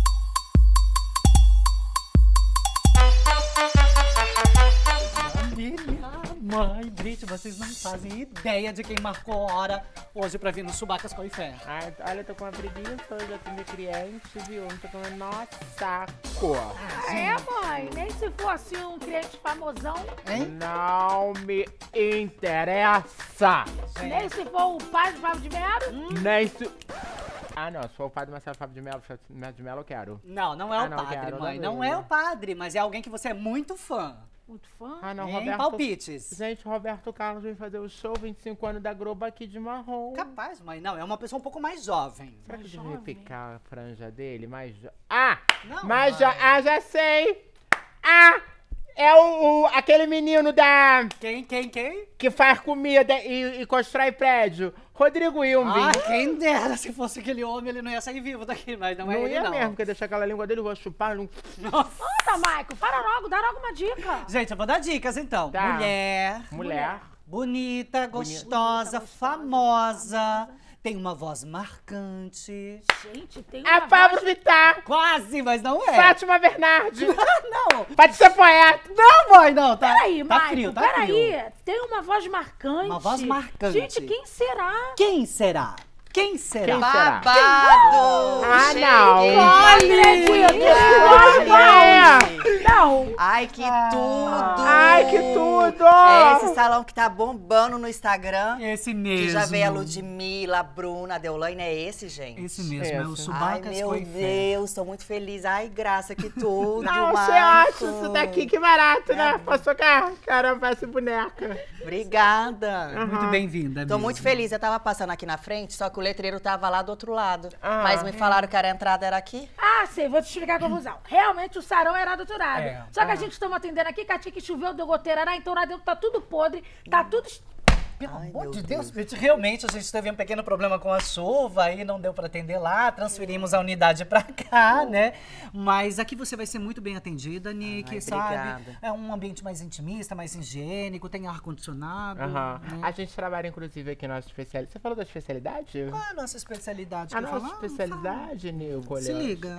Família, mãe, Brit, vocês não fazem ideia de quem marcou hora hoje pra vir no Chubacas com Fé. Ai, olha, eu tô com uma preguiça, eu já atendi cliente, viu? Não tô com o menor saco. Mãe, nem se fosse um cliente famosão, Não me interessa. nem se for o pai do Fábio de Melo. Nem se... Ah, não, se for o padre Marcelo Fábio de Melo, eu quero. Não é o não, padre, quero, mãe. não Não é o padre, mas é alguém que você é muito fã. Muito fã. Ah, não, Em Roberto... palpites. Gente, Roberto Carlos veio fazer o show 25 anos da Globo aqui de marrom. Capaz, mãe. Não, é uma pessoa um pouco mais jovem. Será que eu devia picar a franja dele? Ah! Não, Mas mãe. já sei! Ah! É aquele menino Quem? que faz comida e constrói prédio. Rodrigo Hilme. Ah, quem dera se fosse aquele homem, ele não ia sair vivo daqui, mas não é Não ele, ia não. mesmo, porque deixar aquela língua dele, eu vou chupar. Não... Nossa. Anda, Michael, para logo, dá logo uma dica. Gente, eu vou dar dicas, então. Tá. Mulher. Bonita, gostosa, famosa. Tem uma voz marcante. Gente, tem É uma Pablo Vittar. Quase, mas não é. Fátima Bernardes. Não. Pode ser poeta. Não, mãe, não. Tá, Peraí, tá Michael, frio, tá peraí. frio. Tem uma voz marcante. Uma voz marcante. Gente, quem será? Quem será? Quem será? Quem será? Babado! Ah, não. Não. Ai, que tudo! Ai, que tudo! É esse salão que tá bombando no Instagram. Esse Que mesmo. já veio a Ludmilla, a Bruna, a Deolaine, é esse, gente? Esse mesmo, é o Esse. Ai, Chubacas meu com Fé. Deus, tô muito feliz. Ai, graça, que tudo, Não, você Marco. acha isso daqui que barato, né? Passou com a cara, parece boneca. Obrigada. Muito bem-vinda, Tô mesmo. muito feliz. Eu tava passando aqui na frente, só que o letreiro tava lá do outro lado. Ah. Mas me falaram que a entrada era aqui. Ah, sei, vou te explicar a confusão. Realmente o sarão era doutorado. É. Só que a gente estamos atendendo aqui, Catinha, que choveu, deu goteira, então lá dentro tá tudo podre, tá tudo Pelo Ai, amor meu de Deus, Deus. gente, realmente a gente teve um pequeno problema com a chuva, aí não deu pra atender lá, transferimos a unidade pra cá, né? Mas aqui você vai ser muito bem atendida, Nick, Ai, sabe? obrigada. É um ambiente mais intimista, mais higiênico, tem ar-condicionado. Aham. né? A gente trabalha, inclusive, aqui na nossa especialidade. Você falou da especialidade? Qual é a nossa especialidade? A Quer nossa falar? especialidade, Nicolas, Se liga.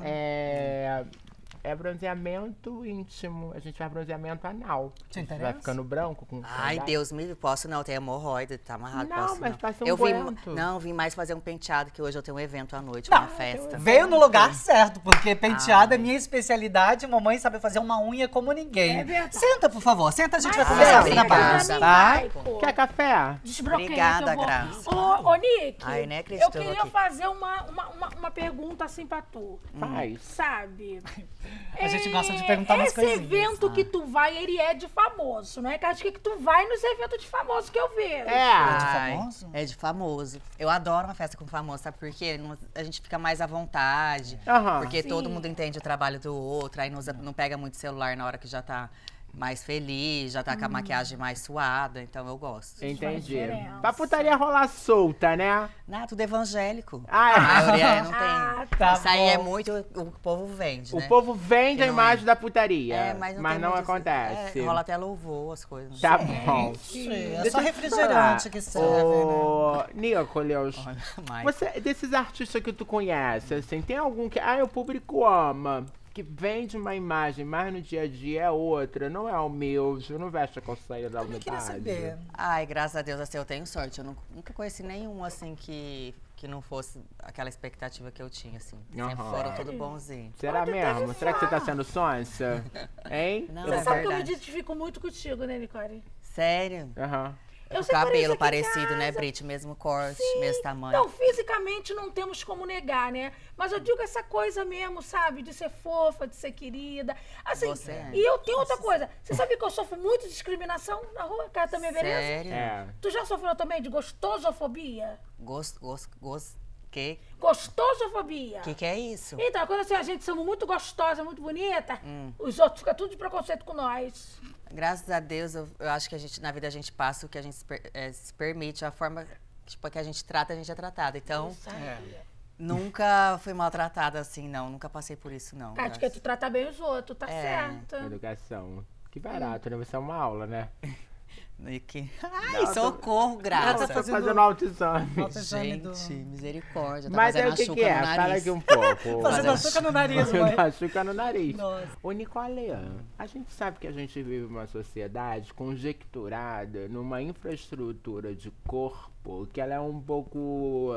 é bronzeamento íntimo. A gente faz bronzeamento anal. Te A gente vai interessa? ficando branco com Ai, claridade. Deus me posso não, tem hemorroida, tá amarrado, Não, posso mas não. passa um eu vim, guento. não, vim mais fazer um penteado, que hoje eu tenho um evento à noite, uma festa. Veio no lugar certo, porque penteado é minha especialidade. Mamãe sabe fazer uma unha como ninguém. É verdade. Senta, por favor. Senta, a gente vai Vai, conversar vai, na obrigada. base, tá? Quer café? Desbloqueia Obrigada, que eu vou. Graça. Ô, Nick, Ai, nem acredito eu queria aqui. fazer uma pergunta assim pra tu. Faz. Sabe? A gente gosta de perguntar umas Esse coisinhas. evento que tu vai, ele é de famoso, não é? Que acho que tu vai nos eventos de famoso que eu vejo. Ai, famoso? É de famoso. Eu adoro uma festa com famoso, sabe por quê? A gente fica mais à vontade. Aham. Porque Sim. todo mundo entende o trabalho do outro, aí não pega muito celular na hora que já tá mais feliz, já tá com a maquiagem mais suada, então eu gosto. Entendi. diferença. Pra putaria rolar solta, né? Não, tudo evangélico. Ah, A maioria não tem. Ah, tá Isso aí é bom. muito, o povo vende, O né? povo vende Que a não imagem é. da putaria. É, mas não, tem muito- acontece. rola até louvor, as coisas. Tá bom. É Deixa só eu te refrigerante falar. que serve, né? Ô, Nicolas, Olha, Mike. você, desses artistas que tu conhece, assim, tem algum que... o público ama, que vende uma imagem, mas no dia a dia é outra, não é o meu, eu não vesto a calçaia da Eu unidade. queria saber. Ai, graças a Deus, assim, eu tenho sorte. Eu nunca conheci nenhum, assim, que não fosse aquela expectativa que eu tinha, assim. Sempre Aham. foram tudo bonzinho. Será mesmo? Será que você tá sendo sonsa? Hein? Não, Você é sabe que eu me verdade. identifico muito contigo, né, Nicole? Sério? Aham. Eu O sei, por isso, cabelo aqui em parecido, né, casa. Brit? Mesmo corte, mesmo tamanho. Então, fisicamente não temos como negar, né? Mas eu digo essa coisa mesmo, sabe? De ser fofa, de ser querida. Assim, Você é. e eu tenho outra coisa. Você sabe que eu sofro muito discriminação na rua? Cara, também, beleza? Sério? É. Tu já sofreu também de gostosofobia? Que Gostosofobia. que é isso? Então, quando assim, a gente somos muito gostosa, muito bonita, Hum. os outros ficam tudo de preconceito com nós. Graças a Deus, eu acho que na vida a gente passa o que a gente se permite, a forma tipo, que a gente trata, a gente é tratada. Então, nunca fui maltratada assim, não. Nunca passei por isso, não. Tati, que tu trata bem os outros, tá É. certo. Educação. Que barato, né? Você é uma aula, né? E que... Ai, socorro, graça. Tá fazendo autoexame. Autoexame do- Gente, misericórdia. Tá Mas fazendo o que açúcar que é? no Fala nariz. aqui um pouco. Fazendo açúcar no nariz, mãe. Fazendo açúcar no nariz. Nossa. Ô, Nicole, a gente sabe que a gente vive uma sociedade conjecturada numa infraestrutura de corpo que ela é um pouco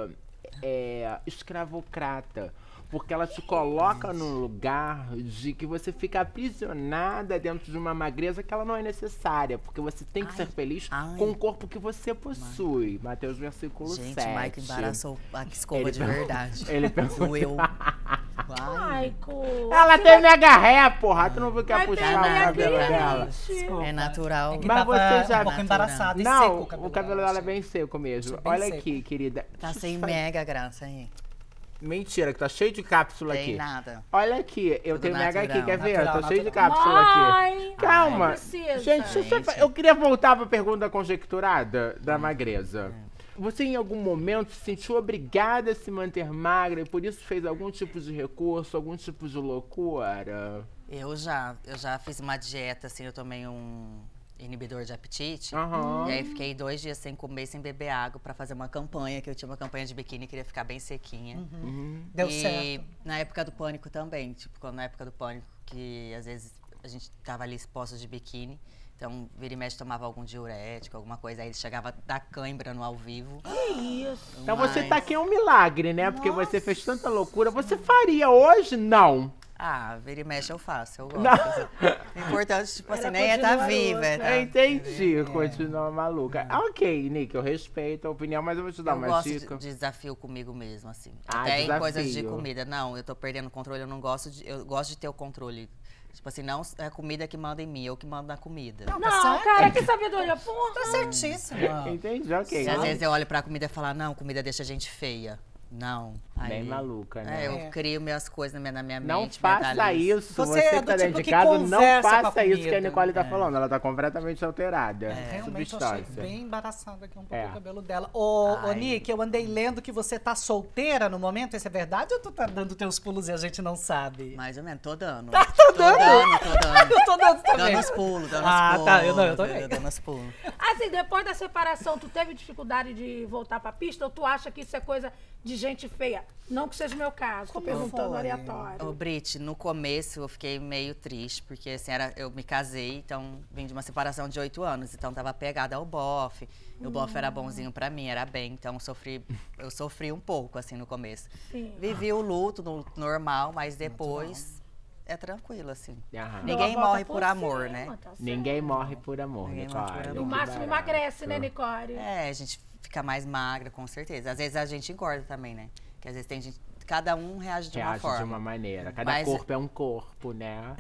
escravocrata. Porque ela te coloca num lugar de que você fica aprisionada dentro de uma magreza que ela não é necessária. Porque você tem que ser feliz ai. com o corpo que você possui. Mateus, versículo Gente, 7. Mike embaraçou a escova Ele de perguntou- verdade. ele perguntou- Doeu. Ai, Maico. Ela tem mega ré, porra. Tu não viu que ia Vai puxar perder o a cabelo dela? cliente. é natural. É que Mas tava você já- um pouco embaraçado e Não, seco o cabelo dela é achei. bem seco mesmo. Bem Olha seco. aqui, querida. Tá sem mega graça aí. Mentira, que tá cheio de cápsula Tem aqui. nada. Olha aqui, eu Tudo tenho mega aqui, natural. quer ver? Natural, Tô cheio de natural. cápsula aqui. Mãe, Calma. precisa. Gente, eu queria voltar pra pergunta conjecturada da magreza. Você em algum momento se sentiu obrigada a se manter magra e por isso fez algum tipo de recurso, algum tipo de loucura? Eu já fiz uma dieta, assim, eu tomei um inibidor de apetite. Aham. E aí fiquei 2 dias sem comer, sem beber água pra fazer uma campanha, que eu tinha uma campanha de biquíni, queria ficar bem sequinha. Deu e certo. na época do pânico também, tipo, na época do pânico, que às vezes a gente tava ali exposto de biquíni. Então, vira e mexe, tomava algum diurético, alguma coisa. Aí chegava da cãibra no ao vivo. Que isso. Então você Mas- tá aqui é um milagre, né? Porque você fez tanta loucura. Você faria hoje? Não. Ah, vira e mexe eu faço, eu gosto. Não. O importante, tipo assim, Ela nem é estar continua viva, é tá... Entendi, continua maluca. Ok, Nick, eu respeito a opinião, mas eu vou te dar Eu uma gosto dica. de desafio comigo mesmo, assim. Ah, Até desafio. em coisas de comida. Não, eu tô perdendo o controle, eu não gosto de... Eu gosto de ter o controle. Tipo assim, não é a comida que manda em mim, eu que mando na comida. Não, Não, tá certo. cara, que sabedoria. Porra. Tá certíssima. Entendi, ok. Se às vezes eu olho pra comida e falo, não, comida deixa a gente feia. Não. Bem maluca, né? Eu crio minhas coisas na minha Não mente. faça mentalizo. isso. Você Você é que do tá dentro tipo de que casa, não conversa com a faça isso que a comida. Nicole tá falando. Ela tá completamente alterada. Realmente eu achei Substância. bem embaraçado aqui um pouco É. o cabelo dela. Ô, Nick, eu andei lendo que você tá solteira no momento. Isso é verdade ou tu tá dando teus pulos e a gente não sabe? Mais ou menos, tô dando. Tô Tô dando. Eu tô dando também. Dando os pulos, dando Ah, os pulos. tá, eu também. Dando os pulos. Assim, depois da separação, tu teve dificuldade de voltar pra pista ou tu acha que isso é coisa de gente feia? Não que seja o meu caso, tô perguntando foi? aleatório. Ô, Brit, no começo eu fiquei meio triste, porque assim, eu me casei, então vim de uma separação de 8 anos, então tava pegada ao bofe. E o bofe era bonzinho pra mim, era bem, então eu sofri um pouco, assim, no começo. Sim. Vivi o luto normal, mas depois é tranquilo, assim. Aham. Ninguém Ela volta morre por amor, cima, né? tá certo. Ninguém morre por amor, Ninguém Nicole. morre por amor. No Que máximo barato. emagrece, né, Nicole? É, a gente fica mais magra, com certeza. Às vezes a gente engorda também, né? Que às vezes tem gente, cada um reage de uma Reage forma. de uma maneira. Cada Mas- corpo é um corpo, né?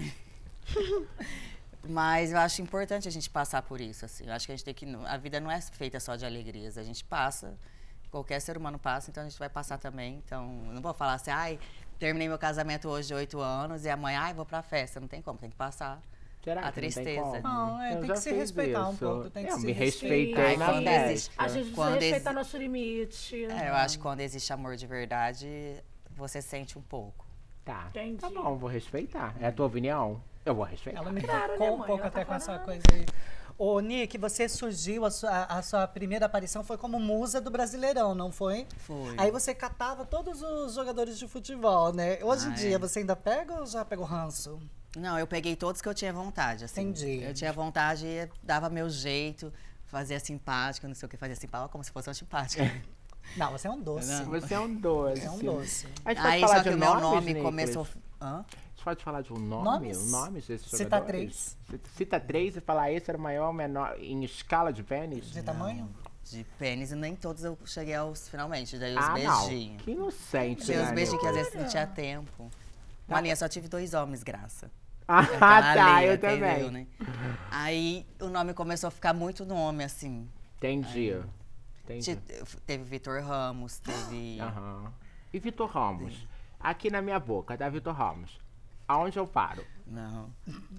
Mas eu acho importante a gente passar por isso, assim. Eu acho que a gente tem que... A vida não é feita só de alegrias. A gente passa, qualquer ser humano passa, então a gente vai passar também. Então, eu não vou falar assim, ai, terminei meu casamento hoje de 8 anos e amanhã, ai, vou pra festa. Não tem como, tem que passar. Será A que não tem tristeza. como? Não, Eu tem já que se fiz respeitar um isso. pouco, tem que Eu se me respeitar. respeitei Ai, na quando festa. existe- A gente precisa Quando respeitar nosso limite. Eu acho que quando existe amor de verdade, você sente um pouco. Tá. Entendi. Tá bom, vou respeitar. É a tua opinião? Eu vou respeitar. Ela me Claro, né, tocou um mãe? pouco Ela até tá com essa falando. coisa aí. Ô, Nick, você surgiu, a sua primeira aparição foi como musa do Brasileirão, não foi? Foi. Aí você catava todos os jogadores de futebol, né? Hoje em Ah, dia, é. você ainda pega ou já pegou ranço? Não, eu peguei todos que eu tinha vontade, assim. Entendi. Eu tinha vontade, dava meu jeito, fazia simpática, não sei o que, fazia simpática, como se fosse antipática. Não, você é um doce. Não. Você é um doce. É um doce. A gente pode Aí, falar só de que o meu nomes, nome Nicolas? começou... Hã? A gente pode falar de um nome? Nomes? Um nome desses Cita jogadores? 3. Cita 3 e falar esse era o maior ou menor em escala de pênis? De tamanho? De pênis, e nem todos eu cheguei aos finalmente. Daí os Ah, não. beijinhos. Que inocente, Dei os né, beijinhos que às Nicolas? vezes não tinha tempo. Uma linha, só tive 2 homens, graça. Ah, Aquela tá, linha, eu entendeu, também. né? Aí o nome começou a ficar muito nome, assim. Entendi. Entendi. Teve Vitor Ramos, teve... Aham. E Vitor Ramos? Aqui na minha boca, tá Vitor Ramos. Aonde eu paro? Não.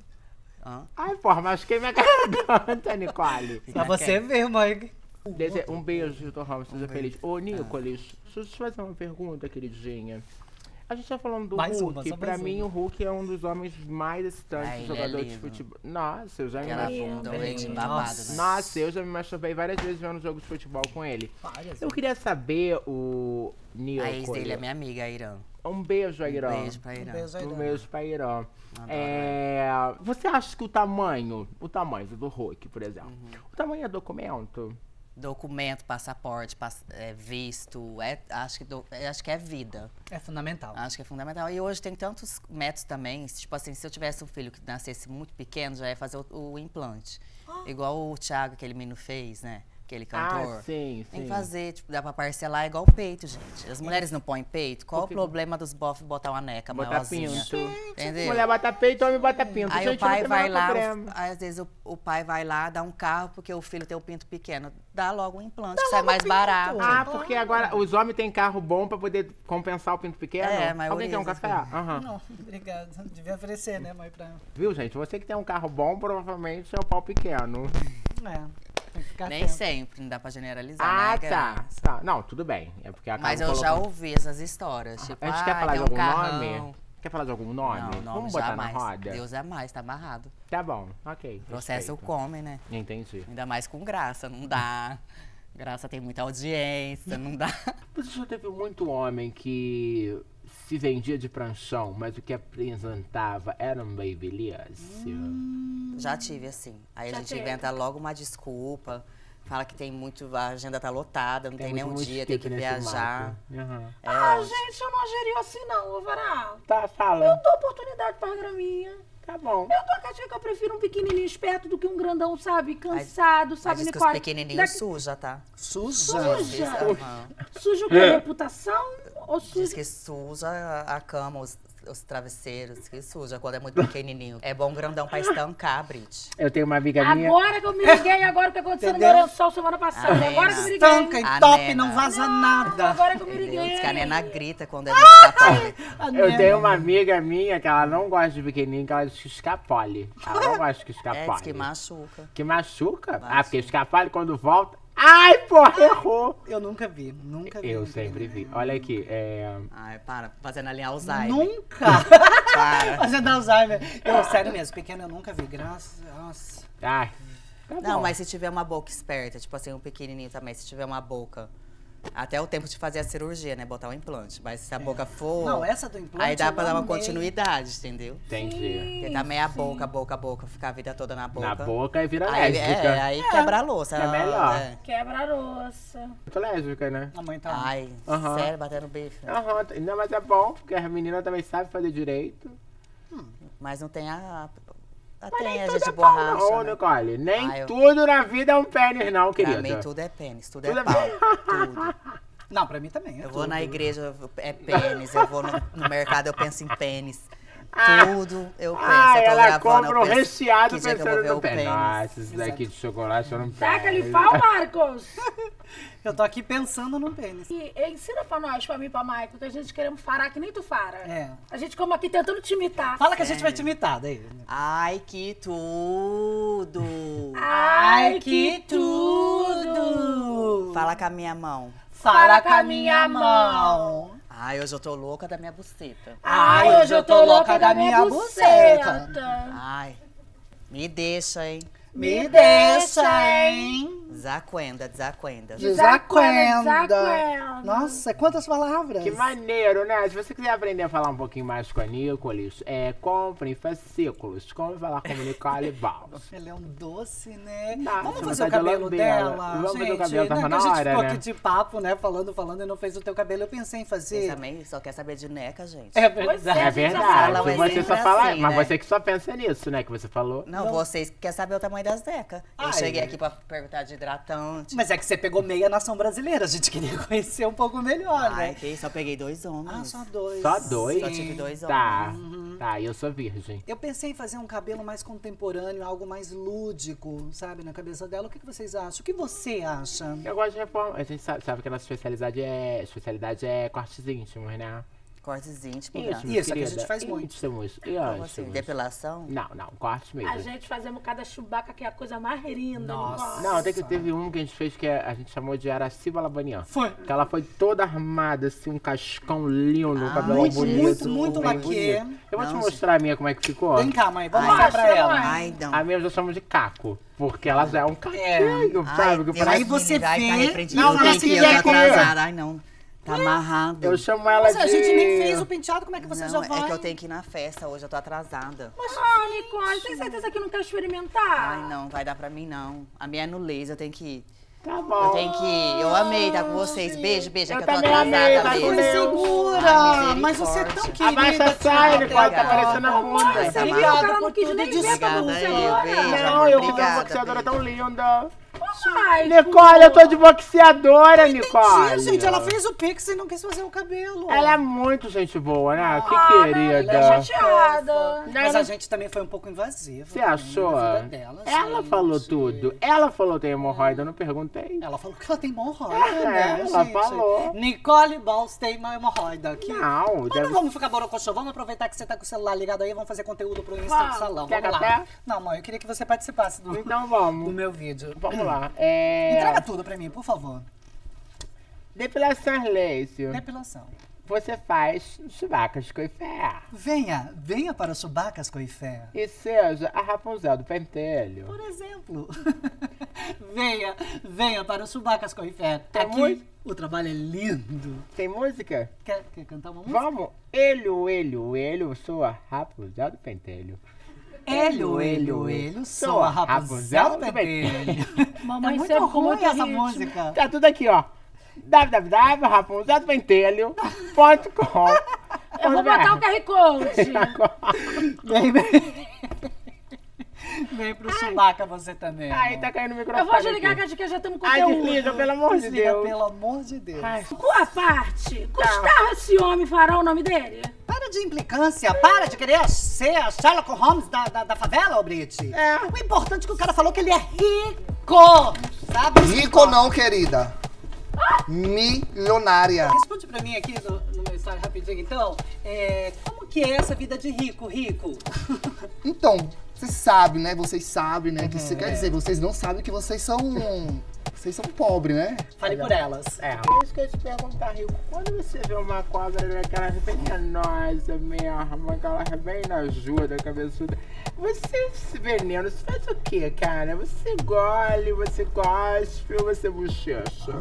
Hã? Ai, porra, machuquei minha garganta, Nicole. Pra você ver, mãe. Um beijo, Vitor Ramos, seja feliz. Ô, Nicolas, deixa eu te fazer uma pergunta, queridinha. A gente tá falando do Mais Hulk. uma, só Pra mais mim, uma. o Hulk é um dos homens mais excitantes Ai, ele é jogadores de lindo. futebol. Nossa, eu já me Aquela machuquei. bunda de Nossa. babado, né? Nossa, eu já me masturbei várias vezes vendo jogo de futebol com ele. Várias Eu queria saber, o Nicolas. A ex dele é minha amiga, a Irã. Um beijo, Irã. Um beijo pra Irã. beijo aí, Um Dani. beijo pra Irã. Adoro Você acha que o tamanho do Hulk, por exemplo, Uhum. o tamanho é documento? Documento, passaporte, visto, acho que é vida. É fundamental. Acho que é fundamental. E hoje tem tantos métodos também. Tipo assim, se eu tivesse um filho que nascesse muito pequeno, já ia fazer o implante. Igual o Thiago, aquele menino fez, né? Aquele cantor. Ah, sim, Tem sim. que fazer, tipo, dá pra parcelar igual o peito, gente. As mulheres não põem peito. Qual Porque- o problema dos bofs botar uma neca Botar maiorzinha? pinto. Entendeu? Mulher bota peito, homem bota pinto. Aí Gente, o pai não tem vai menor lá, problema. aí, às vezes o pai vai lá, dá um carro porque o filho tem o pinto pequeno. Dá logo um implante, que sai mais barato. Ah, porque agora os homens têm carro bom pra poder compensar o pinto pequeno? É, a maioria Alguém quer um das café? Aham. Não, obrigada. Devia oferecer, né, mãe, pra... Viu, gente? Você que tem um carro bom, provavelmente é o pau pequeno. Tem que ficar Nem atento. sempre, não dá pra generalizar, Ah, né? tá. Graça? Tá. Não, tudo bem. É porque acaba Mas eu já colocando- ouvi essas histórias. Tipo, A gente quer falar tem de um algum carrão. nome? Quer falar de algum nome? Não, nome Vamos botar jamais. na roda? Deus é mais, tá amarrado. Tá bom, ok. Processo respeito. come, né? Entendi. Ainda mais com graça, não dá. Graça tem muita audiência, não dá. Você já teve muito homem que se vendia de pranchão, mas o que apresentava era um babyliss? Já tive, assim. Aí a Já gente teve. inventa logo uma desculpa. Fala que tem muito, a agenda tá lotada, não tem muito nenhum dia, tem que mosquito nesse viajar. mato. Aham. É, Ah, gente, eu não agerio assim não, ô Vará. Tá, fala. Eu dou oportunidade pra graminha. Tá bom. Eu tô acreditando que eu prefiro um pequenininho esperto do que um grandão, sabe? Cansado, mas sabe, diz que os Nicole? pequenininhos suja, tá? Suja. Suja. Aham. Suja o quê? Reputação? Ou Diz suja? que suja a cama, os travesseiros, que suja quando é muito pequenininho. É bom grandão pra estancar, Brit. Eu tenho uma amiga minha... Agora que eu me liguei, agora o que aconteceu no meu lençol semana passada. A Agora que eu me nena. liguei. Tanca e A top, nena. não vaza nada. Agora que eu me liguei. Diz que a nena grita quando é muito escapole. Eu tenho uma amiga minha que ela não gosta de pequenininho, que ela diz que escapole. Ela não gosta que escapole. É, diz que machuca. Que machuca? Ah, porque escapole quando volta... Ai, porra, errou! Eu nunca vi, nunca vi. Eu sempre vi. Olha aqui, Ai, para, fazendo a linha Alzheimer. Nunca! Para. Fazendo Alzheimer. Eu, sério mesmo, pequeno eu nunca vi, graças a Deus. Ai, tá Não, bom. mas se tiver uma boca esperta, tipo assim, um pequenininho também, se tiver uma boca... Até o tempo de fazer a cirurgia, né? Botar o implante. Mas se a boca for... Não, essa do implante Aí dá eu pra dar uma amei. continuidade, entendeu? Entendi. Porque também a boca, ficar a vida toda na boca. Na boca e vira Aí, lésbica. aí quebra a louça. É melhor. Quebra a louça. Muito lésbica, né? A mãe tá... Ai, Aham. sério, batendo bife. Aham, não, mas é bom, porque a menina também sabe fazer direito. Mas não tem a Mas tem nem a tudo gente é pau, não, borracha. Né? Nicole. Nem Eu- tudo na vida é um pênis, não, querida. Pra mim tudo é pênis, tudo Tudo é é pau. Tudo. Não, pra mim também. Eu tudo. vou na igreja, é pênis. Eu vou no mercado, eu penso em pênis. Tudo eu penso. Ah, eu tô ela gravando, compra eu um penso, recheado que dia que eu vou pensando ver no o pênis. pênis. Nossa, esse daqui de chocolate eu não pego. Taca-lhe pau, Marcos! Eu tô aqui pensando no pênis. E ensina pra nós, pra mim e pra Maicon, que a gente queremos farar que nem tu fara. É. A gente como aqui tentando te imitar. Fala que a gente vai te imitar, daí. Ai, que tudo! Ai, que tudo! Fala com a minha mão. Fala com a minha mão. Ai, hoje eu tô louca da minha buceta. Ai, hoje eu tô louca da minha buceta. Ai, me deixa, hein? Me deixa, hein? Desacuenda. Desacuenda. Nossa, quantas palavras. Que maneiro, né? Se você quiser aprender a falar um pouquinho mais com a Nicolis, comprem fascículos. Como falar com a Nicole Balls. Ela é um doce, né? Nossa, Vamos você fazer o tá de cabelo lambeira. dela, Vamos fazer o gente. cabelo, tava Não, na que a gente hora, ficou né? aqui de papo, né? Falando e não fez o teu cabelo. Eu pensei em Você fazer. também só quer saber de neca, gente. É Pois verdade. é. É a gente já verdade. fala, mas Você sempre só fala, assim, mas né? você que só pensa nisso, né? Que você falou. Não, vocês que querem saber o tamanho das necas. Eu Ai. cheguei aqui pra perguntar de hidratante. Mas é que você pegou meia nação brasileira. A gente queria conhecer um pouco melhor, Ai, né? que só peguei 2 homens. Ah, só dois. Só dois? Só tive 2 homens. Tá, tá, e eu sou virgem. Eu pensei em fazer um cabelo mais contemporâneo, algo mais lúdico, sabe, na cabeça dela. O que vocês acham? O que você acha? Eu gosto de reforma. A gente sabe que a nossa especialidade é cortes íntimos, né? Cortes íntimos, Íntimos, graças. Isso, é que a querida. gente faz muito. Íntimos, Como assim? íntimos. Depilação? Não, cortes mesmo. A gente fazemos cada chubaca que é a coisa mais linda. Nossa. Nicole. Não, até que teve um que a gente fez que a gente chamou de Araciba Labanian. Foi. Que ela foi toda armada, assim, um cascão lindo, um cabelo muito, bonito. muito bem maquê. bonito. Eu vou te Não, mostrar a minha como é que ficou. Vem cá, mãe, vamos Ai, mostrar pra mostra, ela. mãe. Ai, não. A minha eu já chamo de caco, porque ela já é um caquinho, sabe? Que Deus parece... Aí você me livre. Ai, tá vê- repreendido. Não, Eu tenho assim, que ir, eu tô aqui. atrasada. Ai, não. Tá amarrado. Eu chamo ela Mas de... a gente nem fez o penteado, como é que você Não, já vai? é que eu tenho que ir na festa hoje, eu tô atrasada. Ah, Nicole, tem certeza que não quer experimentar? Ai, não, vai dar pra mim, não. A minha é no laser, eu tenho que ir. Tá bom. Eu tenho que ir. Eu amei estar com vocês. Beijo, beijo. É Eu que eu tô também atrasada amei estar mesmo. com Foi Deus. segura! Ai, Mas você é tão misericórdia. querida. Abaixa a saia, tia. Nicole, tá parecendo a bunda. Tá Você viu? O amarrado. cara não quis nem ver essa Obrigada bolsa aí, agora. beijo. Não, eu fiz uma Obrigada, boxeadora beijo. tão linda. Ai, Nicole, eu tô de boxeadora, Nicole. Gente, ela fez o pix e não quis fazer o cabelo. Ela é muito gente boa, né? Que ela querida. é chateada. Mas a gente também foi um pouco invasiva. Você também achou? na vida dela, Ela gente. falou tudo. Ela falou tem hemorroida, eu não perguntei. Ela falou que ela tem hemorroida, né, ela gente? falou. Nicole Balls tem uma hemorroida aqui. Não, Mas deve... não vamos ficar borocochô. Vamos aproveitar que você tá com o celular ligado aí. Vamos fazer conteúdo pro Insta Vamos. do salão. Quer Vamos lá. café? Não, mãe, eu queria que você participasse do, Então do vamos. meu vídeo. Vamos lá. Entrega tudo pra mim, por favor. Depilação laser. Depilação. Você faz chuvacas com fé. Venha para Chubacas Coifé. E seja a Rapunzel do pentelho. Por exemplo. venha para o Chubacas Coifé. Tem Aqui muito? o trabalho é lindo. Tem música? Quer cantar uma música? Vamos. Elho, sou a Rapunzel do pentelho. sou a Rapunzel do pentelho. Mamãe É muito sempre com ruim muito essa ritmo. música. Tá tudo aqui, ó. www.rapunzeldopentelho.com. Eu vou botar o QR Code. também pro Chewbacca, você também. Ai, tá caindo o microfone. Eu vou desligar aqui. que já estamos com Ai, conteúdo. desliga, pelo amor de Desliga, Deus. pelo amor de Deus. Ai. Com a parte, Gustavo, esse homem fará o nome dele? Para de implicância, para de querer ser a Sherlock Holmes da favela, ô Brit. É. O importante é que o cara falou que ele é rico, sabe? Rico não, querida. Milionária. Responde pra mim aqui no meu story rapidinho, então. Como que é essa vida de rico? Então, vocês sabem, né? Vocês sabem, né? Que isso quer dizer, vocês não sabem que vocês são... Vocês são pobres, né? Fale por elas. É isso que eu ia te perguntar, Rico. Quando você vê uma cobra daquelas bem venenosa mesmo, aquelas bem najuda, cabeçuda, você, esse veneno, você faz o quê, cara? Você engole, você cospe ou você bochecha?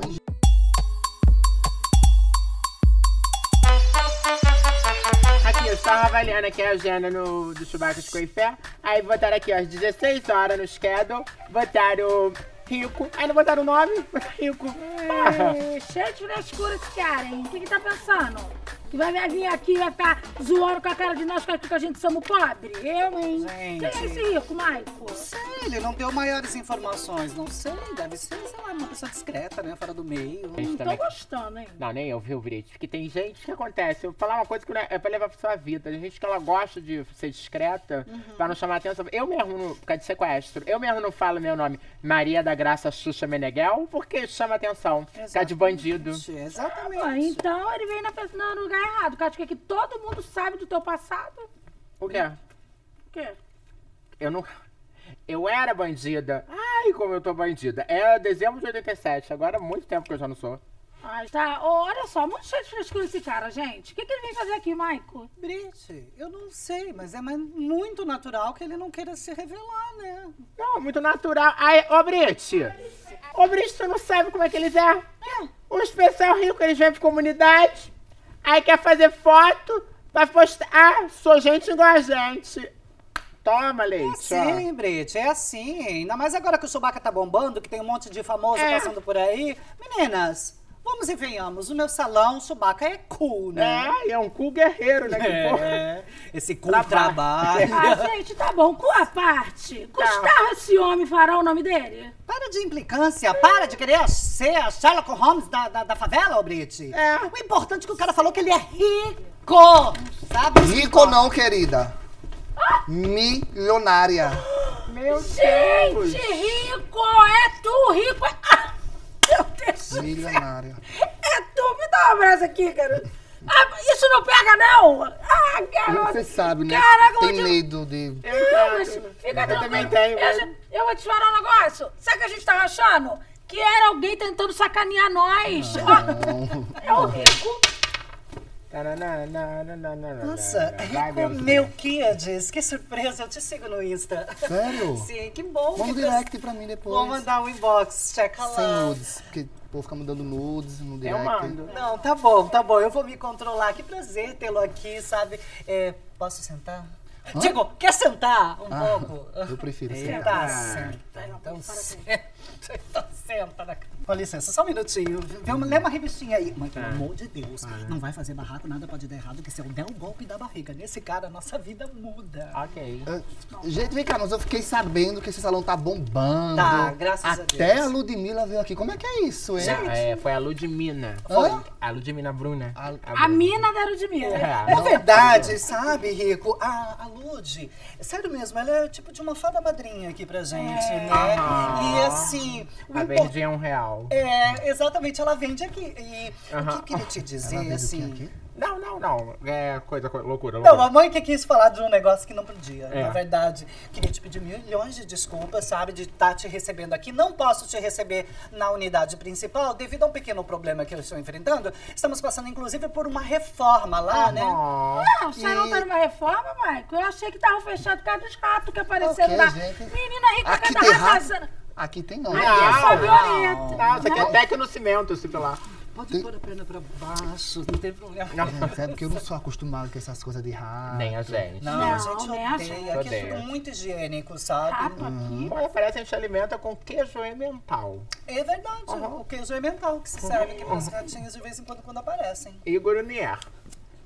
Aqui, eu estava avaliando aqui a agenda do Chewbacca de Coifé. Aí botaram aqui, ó, às 16 horas no schedule, botaram Rico. Aí não botaram o nome, botaram Rico. Cheio de frescura esse cara, hein? O que tá pensando? Que vai vir aqui e vai ficar zoando com a cara de nós que a gente somos pobres? Eu, hein? Gente. Quem é esse rico, Maico? Ele não deu maiores informações, não sei. Deve ser, sei lá, uma pessoa discreta, né? Fora do meio. Gente, Tô também- gostando, hein? Não, nem eu, viu, Brit? Porque tem gente que acontece. Eu vou falar uma coisa que não é pra levar pra sua vida. Tem gente que ela gosta de ser discreta pra não chamar atenção. Eu mesmo, por causa de sequestro, eu mesmo não falo meu nome Maria da Graça Xuxa Meneghel porque chama atenção. Por causa de bandido. Exatamente. Ah, então ele veio no lugar errado. Porque acho que todo mundo sabe do teu passado. O quê? O quê? Eu não. Eu era bandida. Ai, como eu tô bandida. É dezembro de 87. Agora há muito tempo que eu já não sou. Ah, tá. Ô, olha só, muito cheio de frescura esse cara, gente. O que ele vem fazer aqui, Maico? Brit, eu não sei, mas é muito natural que ele não queira se revelar, né? Não, muito natural. Ai, ô Brit! Ô Brit, tu não sabe como é que eles é? O especial rico, eles vêm pra comunidade. Aí quer fazer foto pra postar. Ah, sou gente igual a gente. Toma, leite. Sim, Brit, é assim. Ainda mais agora que o Chewbacca tá bombando, que tem um monte de famoso passando por aí. Meninas, vamos e venhamos. O meu salão, o Chewbacca é cool, né? É, e é um cu guerreiro, né? Que porra. Esse cool trabalho. Ah, gente, tá bom. Com a parte, Gustavo, esse homem fará o nome dele? Para de implicância, para de querer ser a Sherlock Holmes da favela, ô Brit. É. O importante é que o cara falou que ele é rico, sabe? Rico não, querida. Milionária. Meu Gente, Deus. rico! É tu, rico! Ah, meu Deus! Milionária. É tu! Me dá um abraço aqui, cara. Ah, isso não pega, não! Ah, garoto! Você sabe, né? Caraca, eu Tem vou te- medo de... Não, mas fica Eu tranquilo. também tenho, Eu vou te falar um negócio. Sabe o que a gente tava achando? Que era alguém tentando sacanear nós. Ó, é o rico. Nossa, Vai, Rico Deus. Melquiades, que surpresa, eu te sigo no Insta. Sério? Sim, que bom. Manda um que direct pra mim depois. Vou mandar um inbox, checa Sem lá. nudes. Porque o povo fica mandando nudes no Eu direct. mando. Não, tá bom, eu vou me controlar. Que prazer tê-lo aqui, sabe? Posso sentar? Digo, quer sentar um pouco? Eu prefiro Tá, sentar. senta. Então senta. Então senta na cama. Com licença, só um minutinho. Lê uma revistinha aí. Mas pelo amor de Deus, não vai fazer barraco, nada pode dar errado, que se eu der o golpe da barriga nesse cara, a nossa vida muda. Ok. Gente, vem cá, mas eu fiquei sabendo que esse salão tá bombando. Tá, graças a Deus. Até a Ludmilla veio aqui. Como é que é isso, hein? É, foi a Ludmina. Hã? A Ludmina Bruna. A mina da Ludmilla. É verdade, sabe, Rico? A Lud, sério mesmo, ela é tipo de uma fada madrinha aqui pra gente, né? E assim, o A verdinha é R$1. exatamente, ela vende aqui. E o que eu queria te Ela dizer, vende o quê assim... aqui? Não. É loucura. Não, a mãe que quis falar de um negócio que não podia, É. na verdade. Queria te pedir milhões de desculpas, sabe, de estar te recebendo aqui. Não posso te receber na unidade principal devido a um pequeno problema que eu estou enfrentando. Estamos passando, inclusive, por uma reforma lá, né? Não, você não tá numa reforma, Maico? Eu achei que tava fechado por causa dos ratos que apareceram Ok, lá. gente. Menina rica Aqui que tem tá rato? arrasando. Aqui tem não. Aqui é só violeta. Não, isso aqui é deck no cimento, se lá. Pode pôr a perna pra baixo, não tem problema. Mas é porque eu não sou acostumado com essas coisas de rato. Nem a gente. Não, Não, a gente nem a odeia. gente. Aqui é Odeia. tudo muito higiênico, sabe? Rato aqui. Olha, parece que a gente alimenta com queijo emmental. É verdade, o queijo é mental que se serve aqui para os ratinhos de vez em quando aparecem. Igor Nier.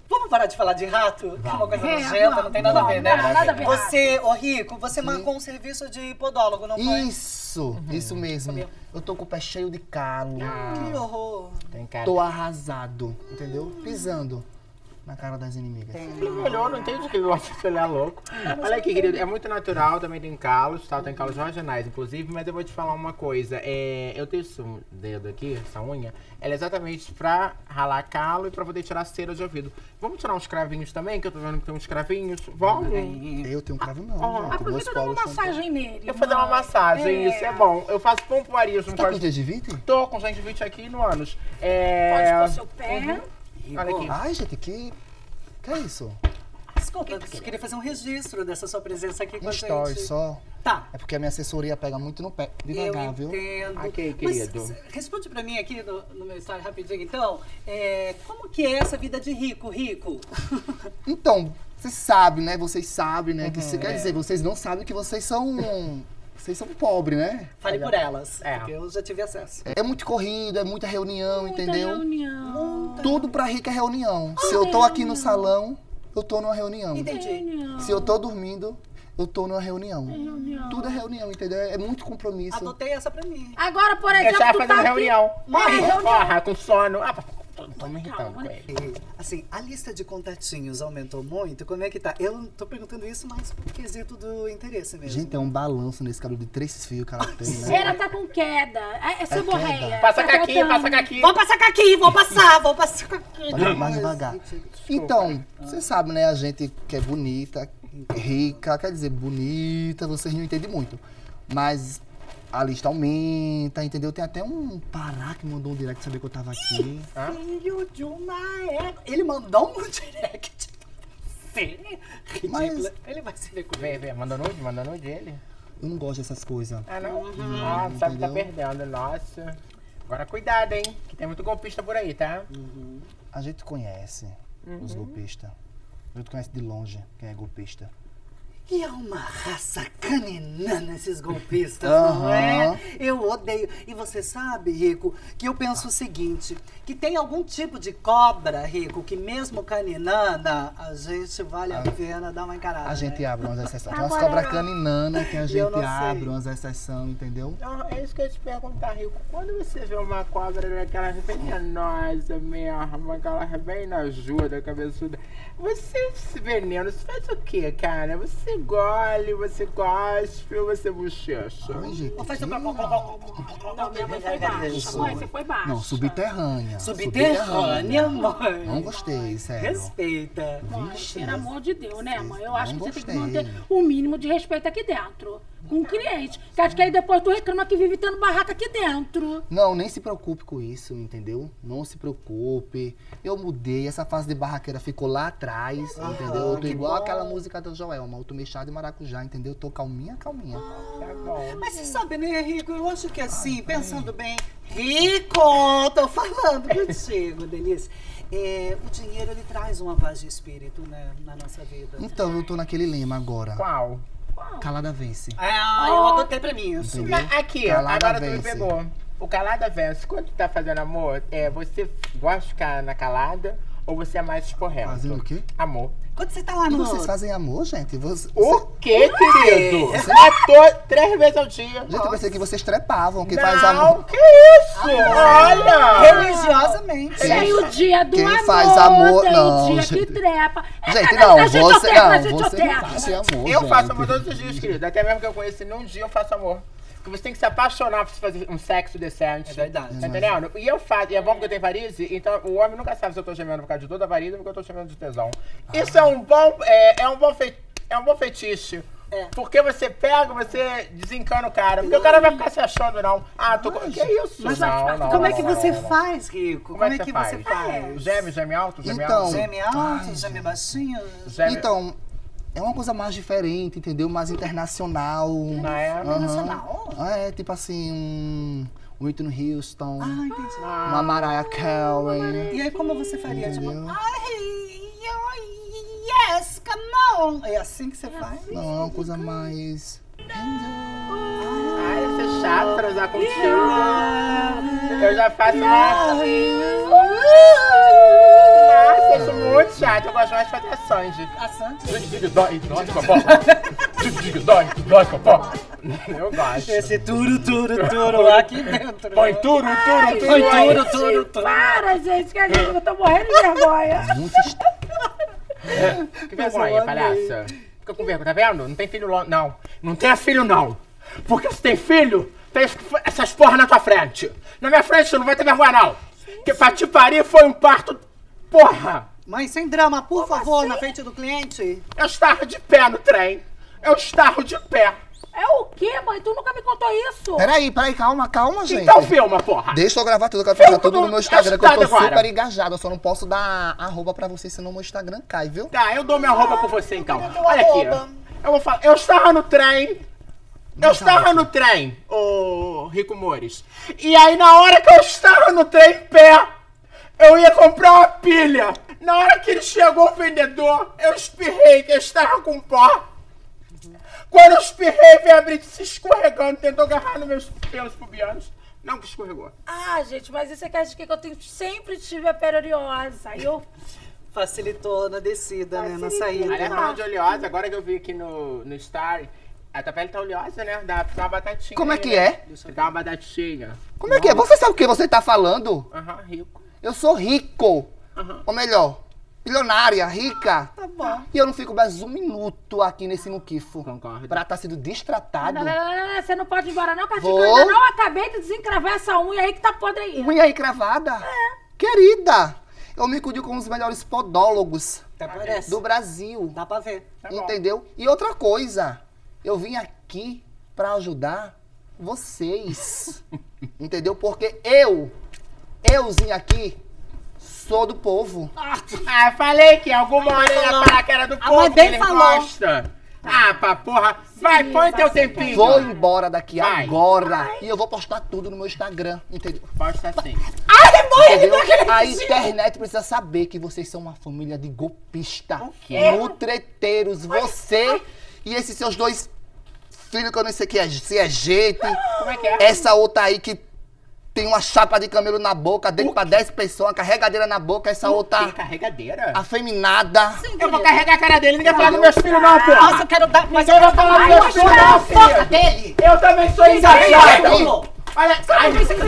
Vamos parar de falar de rato? Que é uma coisa nojenta, não tem nada a ver, né? Nada a ver. Você, ô Rico, você marcou um serviço de podólogo, não foi? Isso mesmo. Eu tô com o pé cheio de calo. Que horror. Tem cara. Tô arrasado, entendeu? Pisando na cara das inimigas. Ele me olhou, não entende que ele gosta de olhar louco. Olha aqui, querido, é muito natural, também tem calos, tá? Tem calos vaginais, inclusive, mas eu vou te falar uma coisa. Eu tenho esse dedo aqui, essa unha, ela é exatamente pra ralar calo e pra poder tirar cera de ouvido. Vamos tirar uns cravinhos também, que eu tô vendo que tem uns cravinhos? Vamos? Eu tenho um cravo não, gente. Aproveita e dá uma massagem nele. Eu vou fazer uma massagem, isso é bom. Eu faço pompoarias, não Tá com pode... gengivite? Tô com gengivite aqui no ânus. Pode pôr seu pé. Olha aqui. Ai, gente, que é isso? Desculpa, eu queria fazer um registro dessa sua presença aqui com Um a gente. story só. Tá. É porque a minha assessoria pega muito no pé. Devagar, Eu viu? entendo. Ok, querido. Mas, responde pra mim aqui no meu story rapidinho, então. Como que é essa vida de rico? Então, vocês sabem, né? Que isso quer dizer, vocês não sabem que vocês são pobres, né? Fale por elas, É. porque eu já tive acesso. É muito corrido, é muita reunião, entendeu? Reunião. Tudo pra rico é reunião. Se eu tô aqui no salão, eu tô numa reunião. Entendi. Se eu tô dormindo, eu tô numa reunião. Tudo é reunião, entendeu? É muito compromisso. Adotei essa pra mim. Agora, por Eu exemplo, já tu fazendo tá aqui... reunião. reunião. Porra, com sono. Tô me irritando com ele. E, assim, a lista de contatinhos aumentou muito? Como é que tá? Eu tô perguntando isso mais por quesito do interesse mesmo. Gente, é um balanço nesse cabelo de 3 fios que ela tem, né? Ela tá com queda. É seborreia. Passa Tá caqui, tratando. passa caqui. Vou passar caqui, vou passar caqui. Olha, mais devagar. Então, você sabe, né? A gente que é bonita, rica, quer dizer, bonita, vocês não entendem muito. Mas a lista aumenta, entendeu? Tem até um Pará que mandou um direct saber que eu tava aqui. Filho de uma égua. Ele mandou um direct. Sim, ridículo. Mas- Ele vai se ver comigo. Vê, manda nude ele. Eu não gosto dessas coisas. Ah, não? Ah, sabe que tá Entendeu? perdendo, nossa. Agora cuidado, hein? Que tem muito golpista por aí, tá? A gente conhece os golpistas. A gente conhece de longe quem é golpista. E é uma raça caninana esses golpistas, não é? Aham. Eu odeio. E você sabe, Rico, que eu penso o seguinte, que tem algum tipo de cobra, Rico, que mesmo caninana, a gente vale a pena dar uma encarada. A gente né? abre umas exceções. Tem umas cobras caninanas que a Eu gente não sei. abre umas exceções, entendeu? Não, é isso que eu ia te perguntar, Rico. Quando você vê uma cobra daquela venenosa mesmo, aquela bem najuda, cabeçuda, você, esse veneno, você faz o quê, cara? Você gole, você cospe ou você bochecha? Ai, gente. Vou fazer que- Não, minha mãe foi baixa. Mãe, você foi baixa. Não, subterrânea. Subterrânea, mãe. Não gostei, sério. Respeita. Vixe. Pelo amor de Deus, né, mãe? Eu acho que Não você tem que gostei. manter o mínimo de respeito aqui dentro. Com o cliente. Que acho que aí depois tu reclama que vive tendo barraca aqui dentro. Não, nem se preocupe com isso, entendeu? Não se preocupe. Eu mudei, essa fase de barraqueira ficou lá atrás, entendeu? Eu tô igual aquela música do Joelma, eu tomei chá de maracujá, entendeu? Eu tô calminha. Tá bom. Mas você sabe, né, Rico? Eu acho que assim, pensando bem. Rico, tô falando contigo, Denise. O dinheiro, ele traz uma paz de espírito, né, na nossa vida. Então, eu tô naquele lema agora. Qual? Calada vence. Eu adotei pra mim isso. Entendeu? Mas aqui, Calada agora tu me vence. pegou. O calada vence. Quando tu tá fazendo amor, você gosta de ficar na calada ou você é mais esporrento? Fazendo o quê? Amor. Quando você tá lá E no... vocês fazem amor, gente? O quê, querido? Matou 3 vezes ao dia. Gente, eu pensei que vocês trepavam. Quem Não, faz amor. que isso? Olha! Religiosamente. Tem o dia do Quem amor, faz amor- tem não, o dia gente. que trepa. Gente, A não, gente você odeia, a não, gente você odeia. não faz amor, Eu faço gente. amor todos os dias, querido. Até mesmo que eu conheci num dia, eu faço amor. Porque você tem que se apaixonar pra fazer um sexo decente. É verdade. Tá entendendo? E eu faço, e é bom porque eu tenho varize, então o homem nunca sabe se eu tô gemendo por causa de toda a varize ou porque eu tô gemendo de tesão. Isso é um bom fetiche. Porque você pega, você desencana o cara. Porque o cara vai ficar se achando, não. Ah, que isso? Mas não, como é que não, você não. faz, Rico? Como é que você faz? Geme alto, geme Então, alto? Geme alto, geme baixinho? Geme... Então, é uma coisa mais diferente, entendeu? Mais internacional. Ah, é? Internacional? É, tipo assim, um Whitney Houston, Ah, entendi. uma Mariah Carey. E aí como você faria? Tipo, Entendeu? yes, come on. É assim que você faz? Não, é uma coisa mais... Ai, deve ser chato transar contigo. Eu já faço uma... Nossa, eu sou muito chato, eu gosto mais de fazer a Sandy. A Sandy? Diga, dói, papá. Diga, dói, papá. Eu gosto. Esse turo lá aqui dentro. Põe turo. Para, gente, que eu tô morrendo de vergonha. Que vergonha, palhaça. Fica com vergonha, tá vendo? Não tem filho não. Não tenha filho não. Porque se tem filho, tem essas porra na tua frente. Na minha frente tu não vai ter vergonha não. Que pra te parir foi um parto, porra. Mãe, sem drama, por favor, na frente do cliente. Eu estava de pé no trem. Eu estava de pé. É o quê, mãe? Tu nunca me contou isso. Peraí, calma, gente. Então filma, porra. Deixa eu gravar tudo, eu quero fazer Filma tudo no tudo meu Instagram, que eu tô agora. super engajado. Eu só não posso dar arroba pra vocês, senão meu Instagram cai, viu? Tá, eu dou minha roupa pra você então. cadê teu Olha aqui. arroba? Eu vou falar. Eu estava no trem. Ô Rico Mores. E aí, na hora que eu estava no trem em pé, eu ia comprar uma pilha. Na hora que ele chegou, o vendedor, eu espirrei, que eu estava com pó. Quando eu espirrei, veio a Brit se escorregando, tentou agarrar nos meus pelos pubianos. Não que escorregou. Ah, gente, mas isso é que acho que eu sempre tive a pele oleosa. Aí eu... Facilitou na descida, né? Na saída. Aliás, falando de oleosa, agora que eu vi aqui no Story, a tua pele tá oleosa, né? Dá pra ficar uma batatinha. Como é aí, que né? é? Ficar uma batatinha. Como é que é? Você sabe o que você tá falando? Aham, rico. Eu sou rico. Ou melhor, bilionária, rica. Tá bom. E eu não fico mais um minuto aqui nesse muquifo. Concordo. Pra estar sendo destratado. Não, você não pode ir embora não, Cartinho. Vou. Eu ainda não acabei de desencravar essa unha aí que tá podre aí. Unha aí cravada? Querida, eu me cuido com os melhores podólogos Até parece. do Brasil. Dá pra ver. Entendeu? E outra coisa, eu vim aqui pra ajudar vocês. Entendeu? Porque euzinho aqui, sou do povo. Ah, falei que alguma hora ele ia falar que era do povo, mãe que bem ele falou. gosta. Ah, pra porra. Vai, põe teu tempinho. Vou embora daqui Vai. agora. E eu vou postar tudo no meu Instagram. Entendeu? Posta assim. Entendeu? A internet precisa saber que vocês são uma família de golpista. Mutreteiros. Você e esses seus dois filhos que eu não sei se é gente. Como é que é? Essa outra aí que tem uma chapa de camelo na boca, dentro pra 10 pessoas, uma carregadeira na boca. Essa Tem outra carregadeira? afeminada. Eu vou carregar a cara dele, ninguém fala dos meus filhos não, porra. Nossa, eu quero dar... Mas Ninguém vai falar dos meus filhos não, filha. Dele. Eu também sou engajado. Olha, ai,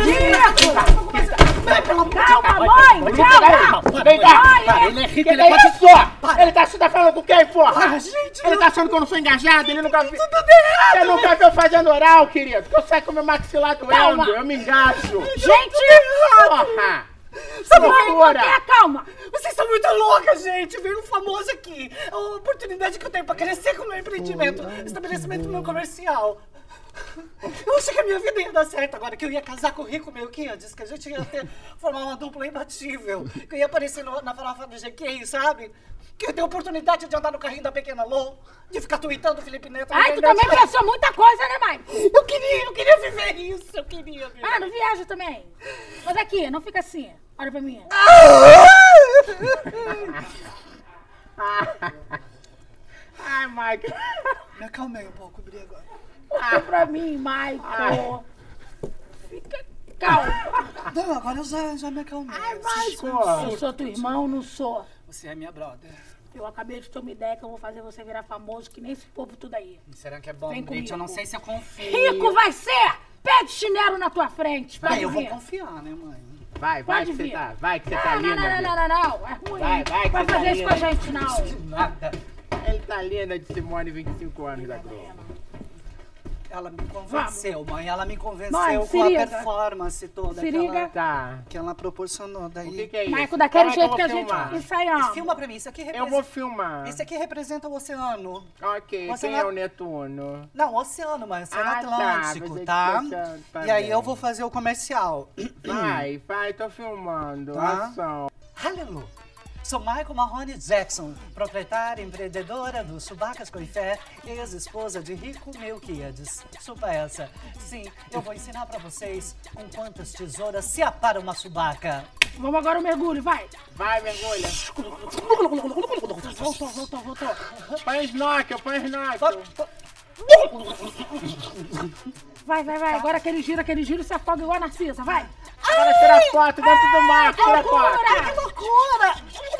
Calma, mãe! Calma! vem cá. Ele é rico, Que ele é pode... isso? Ele tá falando com quem, porra? Ele tá achando que eu não sou engajado, ele nunca viu. Você nunca viu fazendo oral, querido? Que eu saio com meu maxilar doendo, eu me engajo. Gente! Porra! Loucura! Calma! Vocês são muito loucas, gente. Veio um famoso aqui. É uma oportunidade que eu tenho pra crescer com o meu empreendimento. Estabelecimento meu comercial. Eu achei que a minha vida ia dar certo agora, que eu ia casar com o Rico Melquiades, que a gente ia formar uma dupla imbatível, que eu ia aparecer na farofa do GQ, sabe? Que eu ia ter a oportunidade de andar no carrinho da pequena Lô, de ficar tweetando o Felipe Neto. Ai, tu também pensou muita coisa, né, mãe? Eu queria viver isso, eu queria viver. Ah, não viaja também. Mas aqui, não fica assim. Olha pra mim. Ai, Mike. Me acalmei um pouco, Bri, agora. Olha pra mim, Michael. Fica calma. Não, agora eu já me acalmei. Eu sou teu irmão, não sou. Você é minha brother. Eu acabei de ter uma ideia que eu vou fazer você virar famoso, que nem esse povo tudo aí. Será que é bom, Vem Brit? comigo. Eu não sei se eu confio. Rico vai ser! Pé de chinelo na tua frente. Pode Eu vou vir. confiar, né, mãe? Vai Pode que você vir. tá. Vai que você tá Não, linda. não, não, não, não. É ruim. Vai, que Vai você tá fazer isso com a linda. gente, não. Nada. Ele tá linda de Simone, 25 anos da Globo. Ela me convenceu, mãe. Ela me convenceu Mãe, com se a liga. performance toda Se que ela, liga. Tá. que ela proporcionou. Daí. O que é isso? Michael, daquele Como é jeito eu que a vou gente filmar? ensaiamos. Filma pra mim, isso aqui Eu representa. vou filmar. Isso aqui representa o oceano. Ok, Você quem não- é o Netuno? Não, o oceano, mãe. Oceano Ah, tá, Atlântico, pensei que tá? fosse- tá E aí bem. eu vou fazer o comercial. Vai, tô filmando. Tá. Ação. Aleluia! Sou Michael Marrone Jackson, proprietária e empreendedora do Chubacas com Fé e ex-esposa de Rico Melquiades. Chupa essa. Sim, eu vou ensinar pra vocês com quantas tesouras se apara uma subaca. Vamos agora o mergulho, vai. Vai, mergulha. Voltou. Põe snorkel, põe snorkel. Vai. Agora aquele giro se afoga igual a Narcisa, vai. Agora tira foto dentro do mar, tira foto. Que loucura!